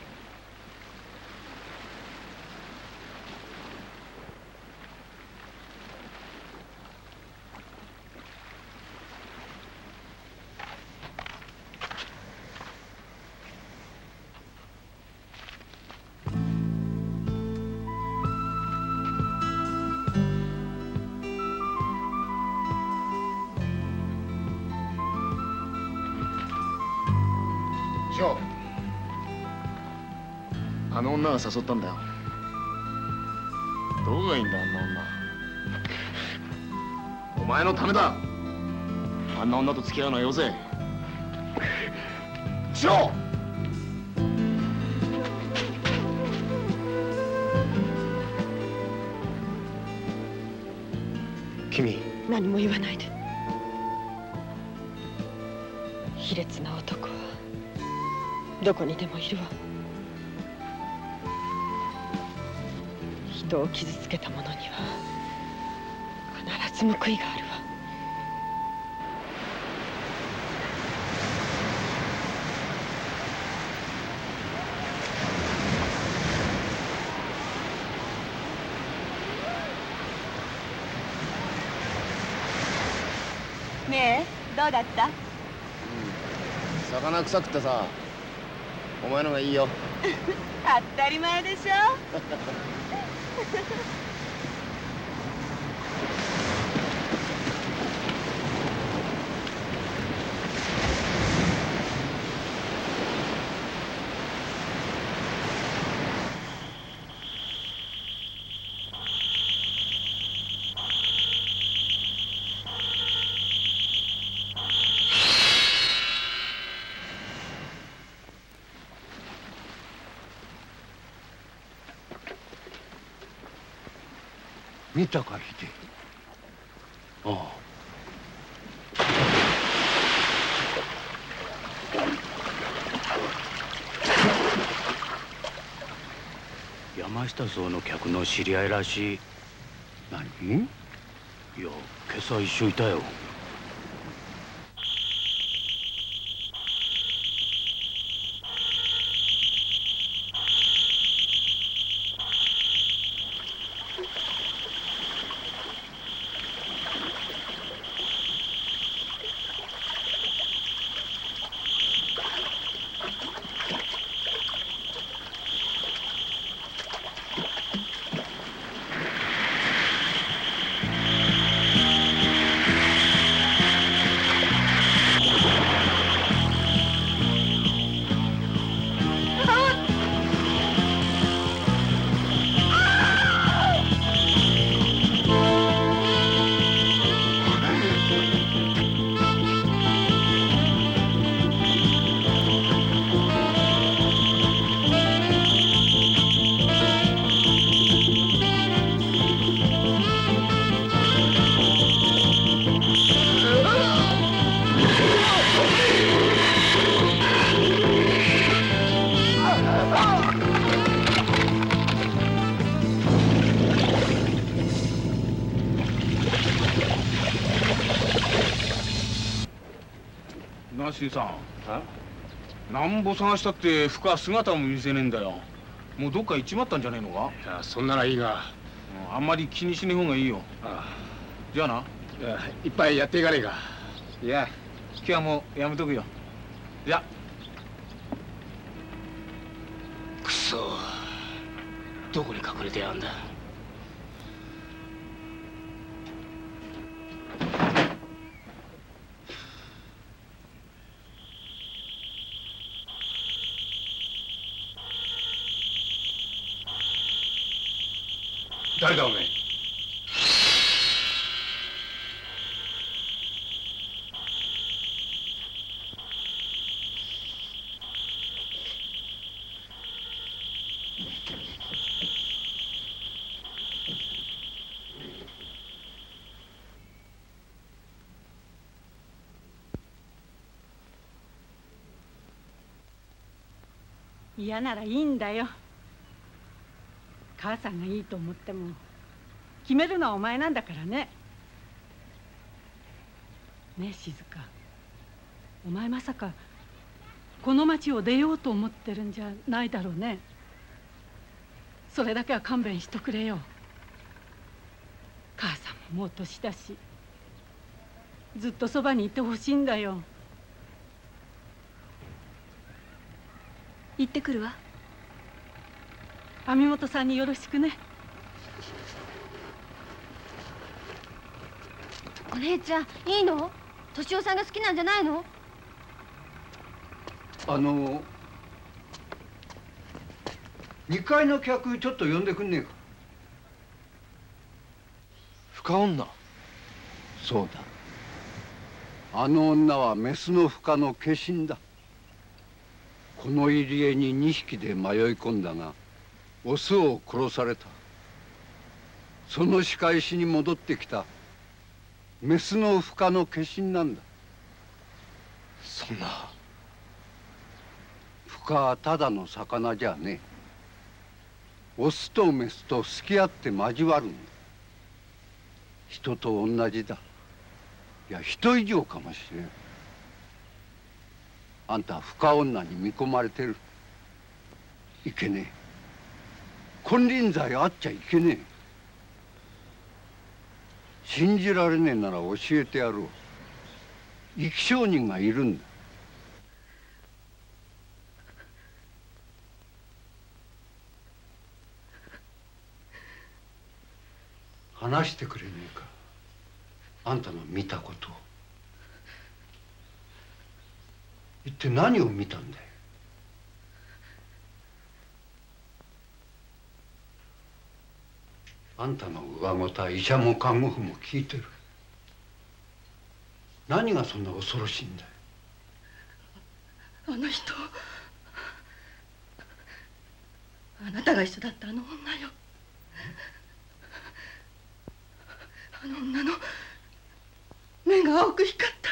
あの女が誘ったんだよ。どこがいいんだ、あんな女。お前のためだ。あんな女と付き合うのはよせ。しろ！ 君。 何も言わないで。卑劣な男はどこにでもいるわ。人を傷つけた者には必ず報いがあるわ。 ねえ、どうだった？うん、 魚臭くてさ、お前のがいいよ。 当たり前でしょ。 見たか、秀。ああ。 山下荘の客の知り合いらしい。 何？ いや、今朝一緒いたよ。 新さん、なんぼ探したって深姿も見せねえんだよ。もうどっか行っちまったんじゃねえのか？ いや、そんならいいが、 うん、あんまり気にしねえ方がいいよ。ああ、じゃあな。 いや、いっぱいやっていかねえか。 いや、今日はもうやめとくよ。じゃあ。 くそ、どこに隠れてやんだ。 誰だおめえ？ 嫌ならいいんだよ。母さんがいいと思っても決めるのはお前なんだからね。ねえ静香、お前まさかこの町を出ようと思ってるんじゃないだろうね。それだけは勘弁しとくれよ。母さんももう年だしずっとそばにいてほしいんだよ。 行ってくるわ。 網元さんによろしくね。 お姉ちゃん、いいの？敏夫さんが好きなんじゃないの？ あの二階の客ちょっと呼んでくんねえか。 深女？ そうだ。あの女はメスの深の化身だ。この入り江ににひきで迷い込んだがオスを殺された。その仕返しに戻ってきたメスの深の化身なんだ。 そんな。 深はただの魚じゃねえ。オスとメスと好き合って交わるんだ。人と同じだ。いや、人以上かもしれん。あんた深女に見込まれてる。いけねえ。金輪際あっちゃいけねえ。信じられねえなら教えてやろう。 生き証人がいるんだ。話してくれねえか、あんたの見たことを。一体何を見たんだよ。あんたの上ごた医者も看護婦も聞いてる。何がそんな恐ろしいんだよ。 あの人、あなたが一緒だったあの女よ。あの女の目が青く光った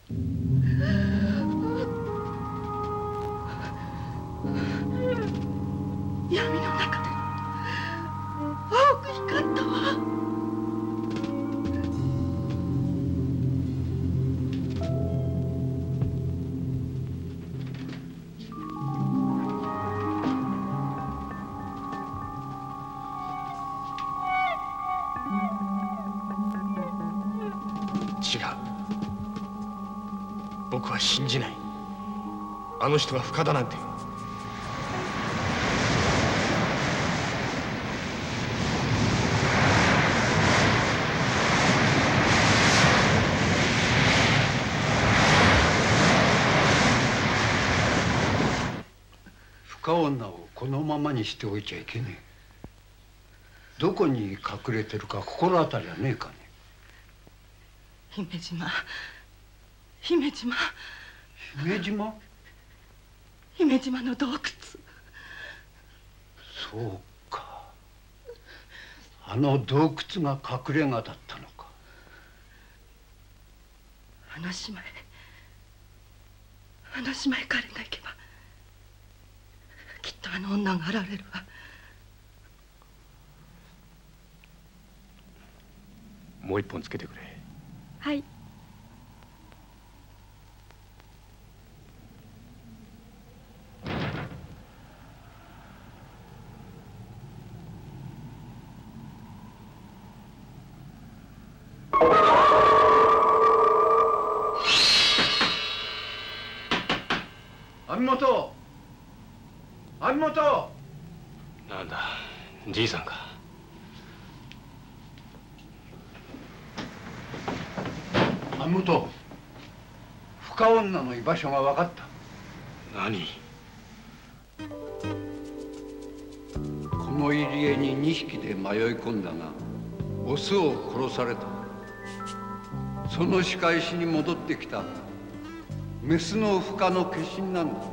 の。闇の中で青く光ったわ。 違う。僕は信じない。あの人が深田なんて。 深女をこのままにしておいちゃいけねえ。どこに隠れてるか心当たりはねえかね。 姫島、姫島。 姫島？ 姫島の洞窟。 そうか。あの洞窟が隠れ家だったのか。 あの島へ、あの島へ彼が行けばきっとあの女が現れるわ。 もう一本つけてくれ。 はい。 網元、網元。 なんだ、じいさんか。 網元、深女の居場所が分かった。 何？ この入り江ににひきで迷い込んだがオスを殺された。その仕返しに戻ってきたメスの深の化身なんだ。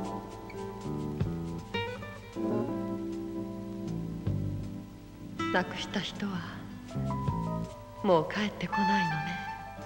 亡くした人はもう帰ってこないのね。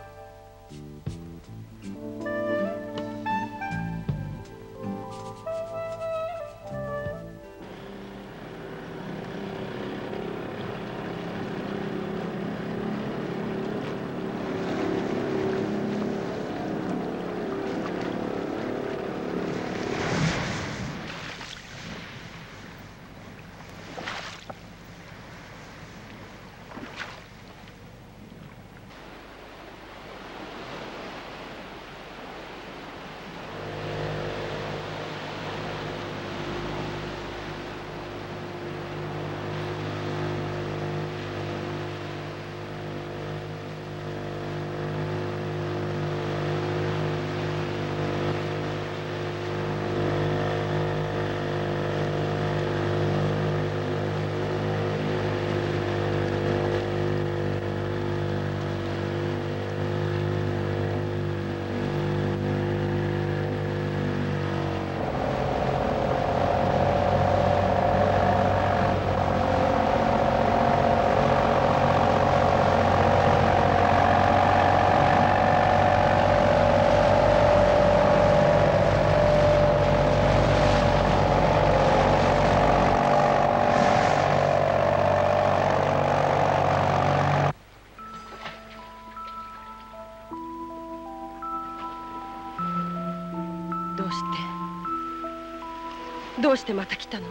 どうしてまた来たの？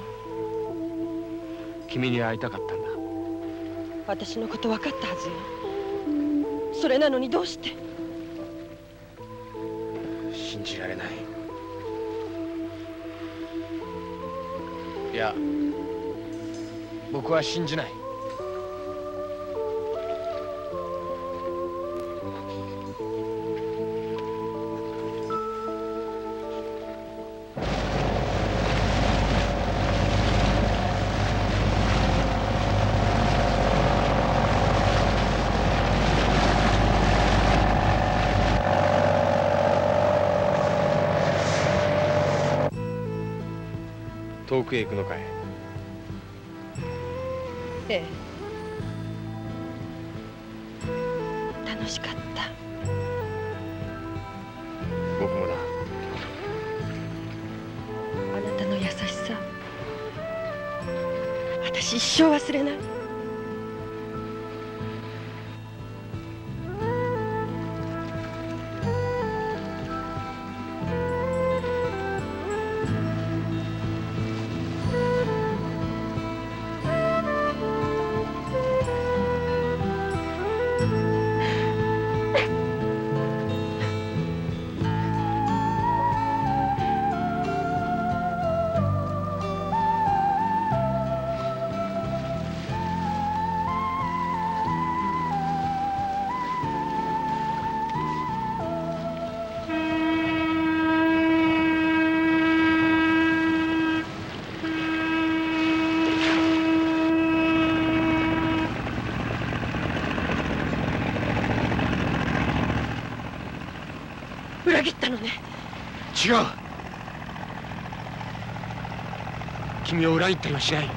君に会いたかったんだ。 私のこと分かったはずよ。それなのにどうして？ 信じられない。いや、僕は信じない。遠くへ行くのかい？ ええ、楽しかった。 僕もだ。 あなたの優しさ、私一生忘れない。裏切ったのね。 違う。君を裏切ったりはしない。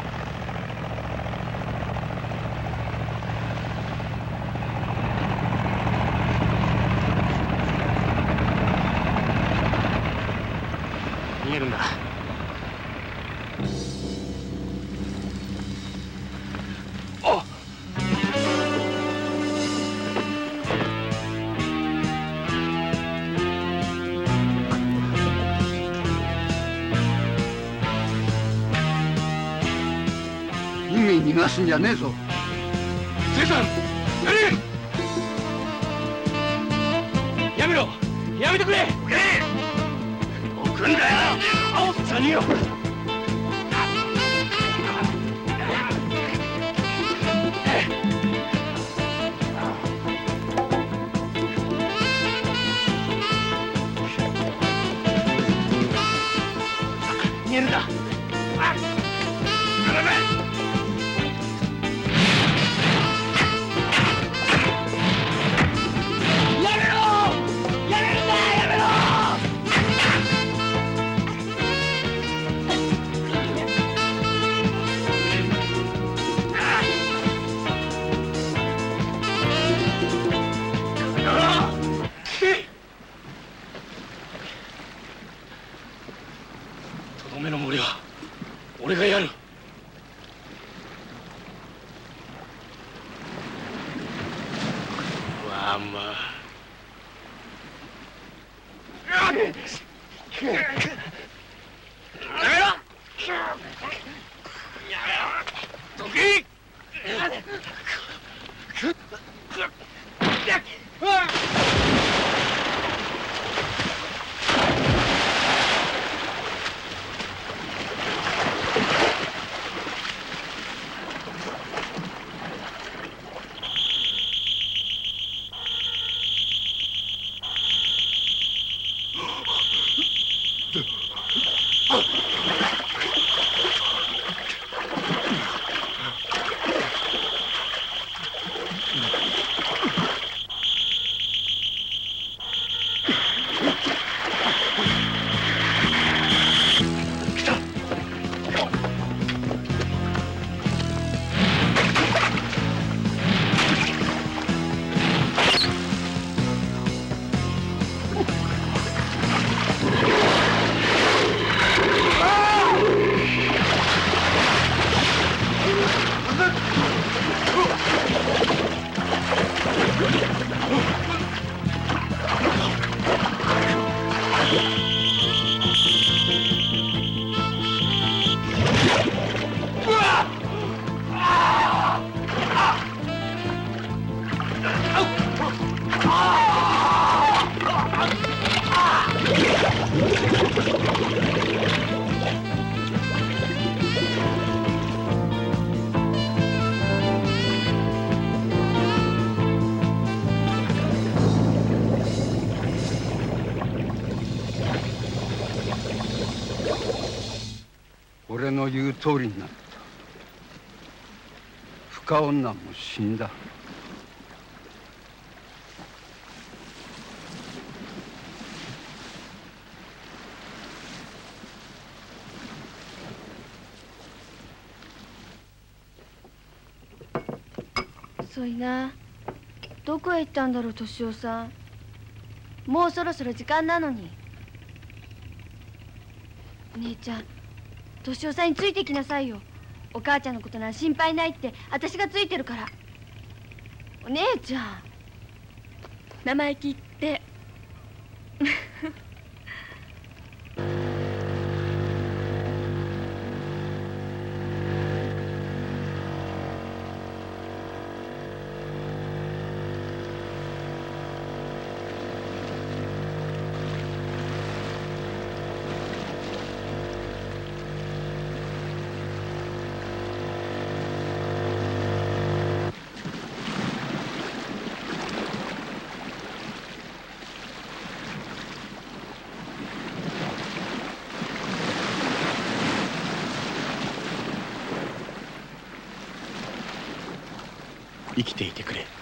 逃げるんだ。あっ！ 逃がすんじゃねえぞ。 清さん、やれ！やめろ！やめてくれ！ 置くんだよ！ さあ逃げろ！ 逃げるんだ！ 俺の言う通りになった。深女も死んだ。 遅いな。どこへ行ったんだろう、敏夫さん。もうそろそろ時間なのに。お姉ちゃん、敏夫さんについてきなさいよ。お母ちゃんのことなら心配ないって私がついてるから。お姉ちゃん、生意気言って生きていてくれ。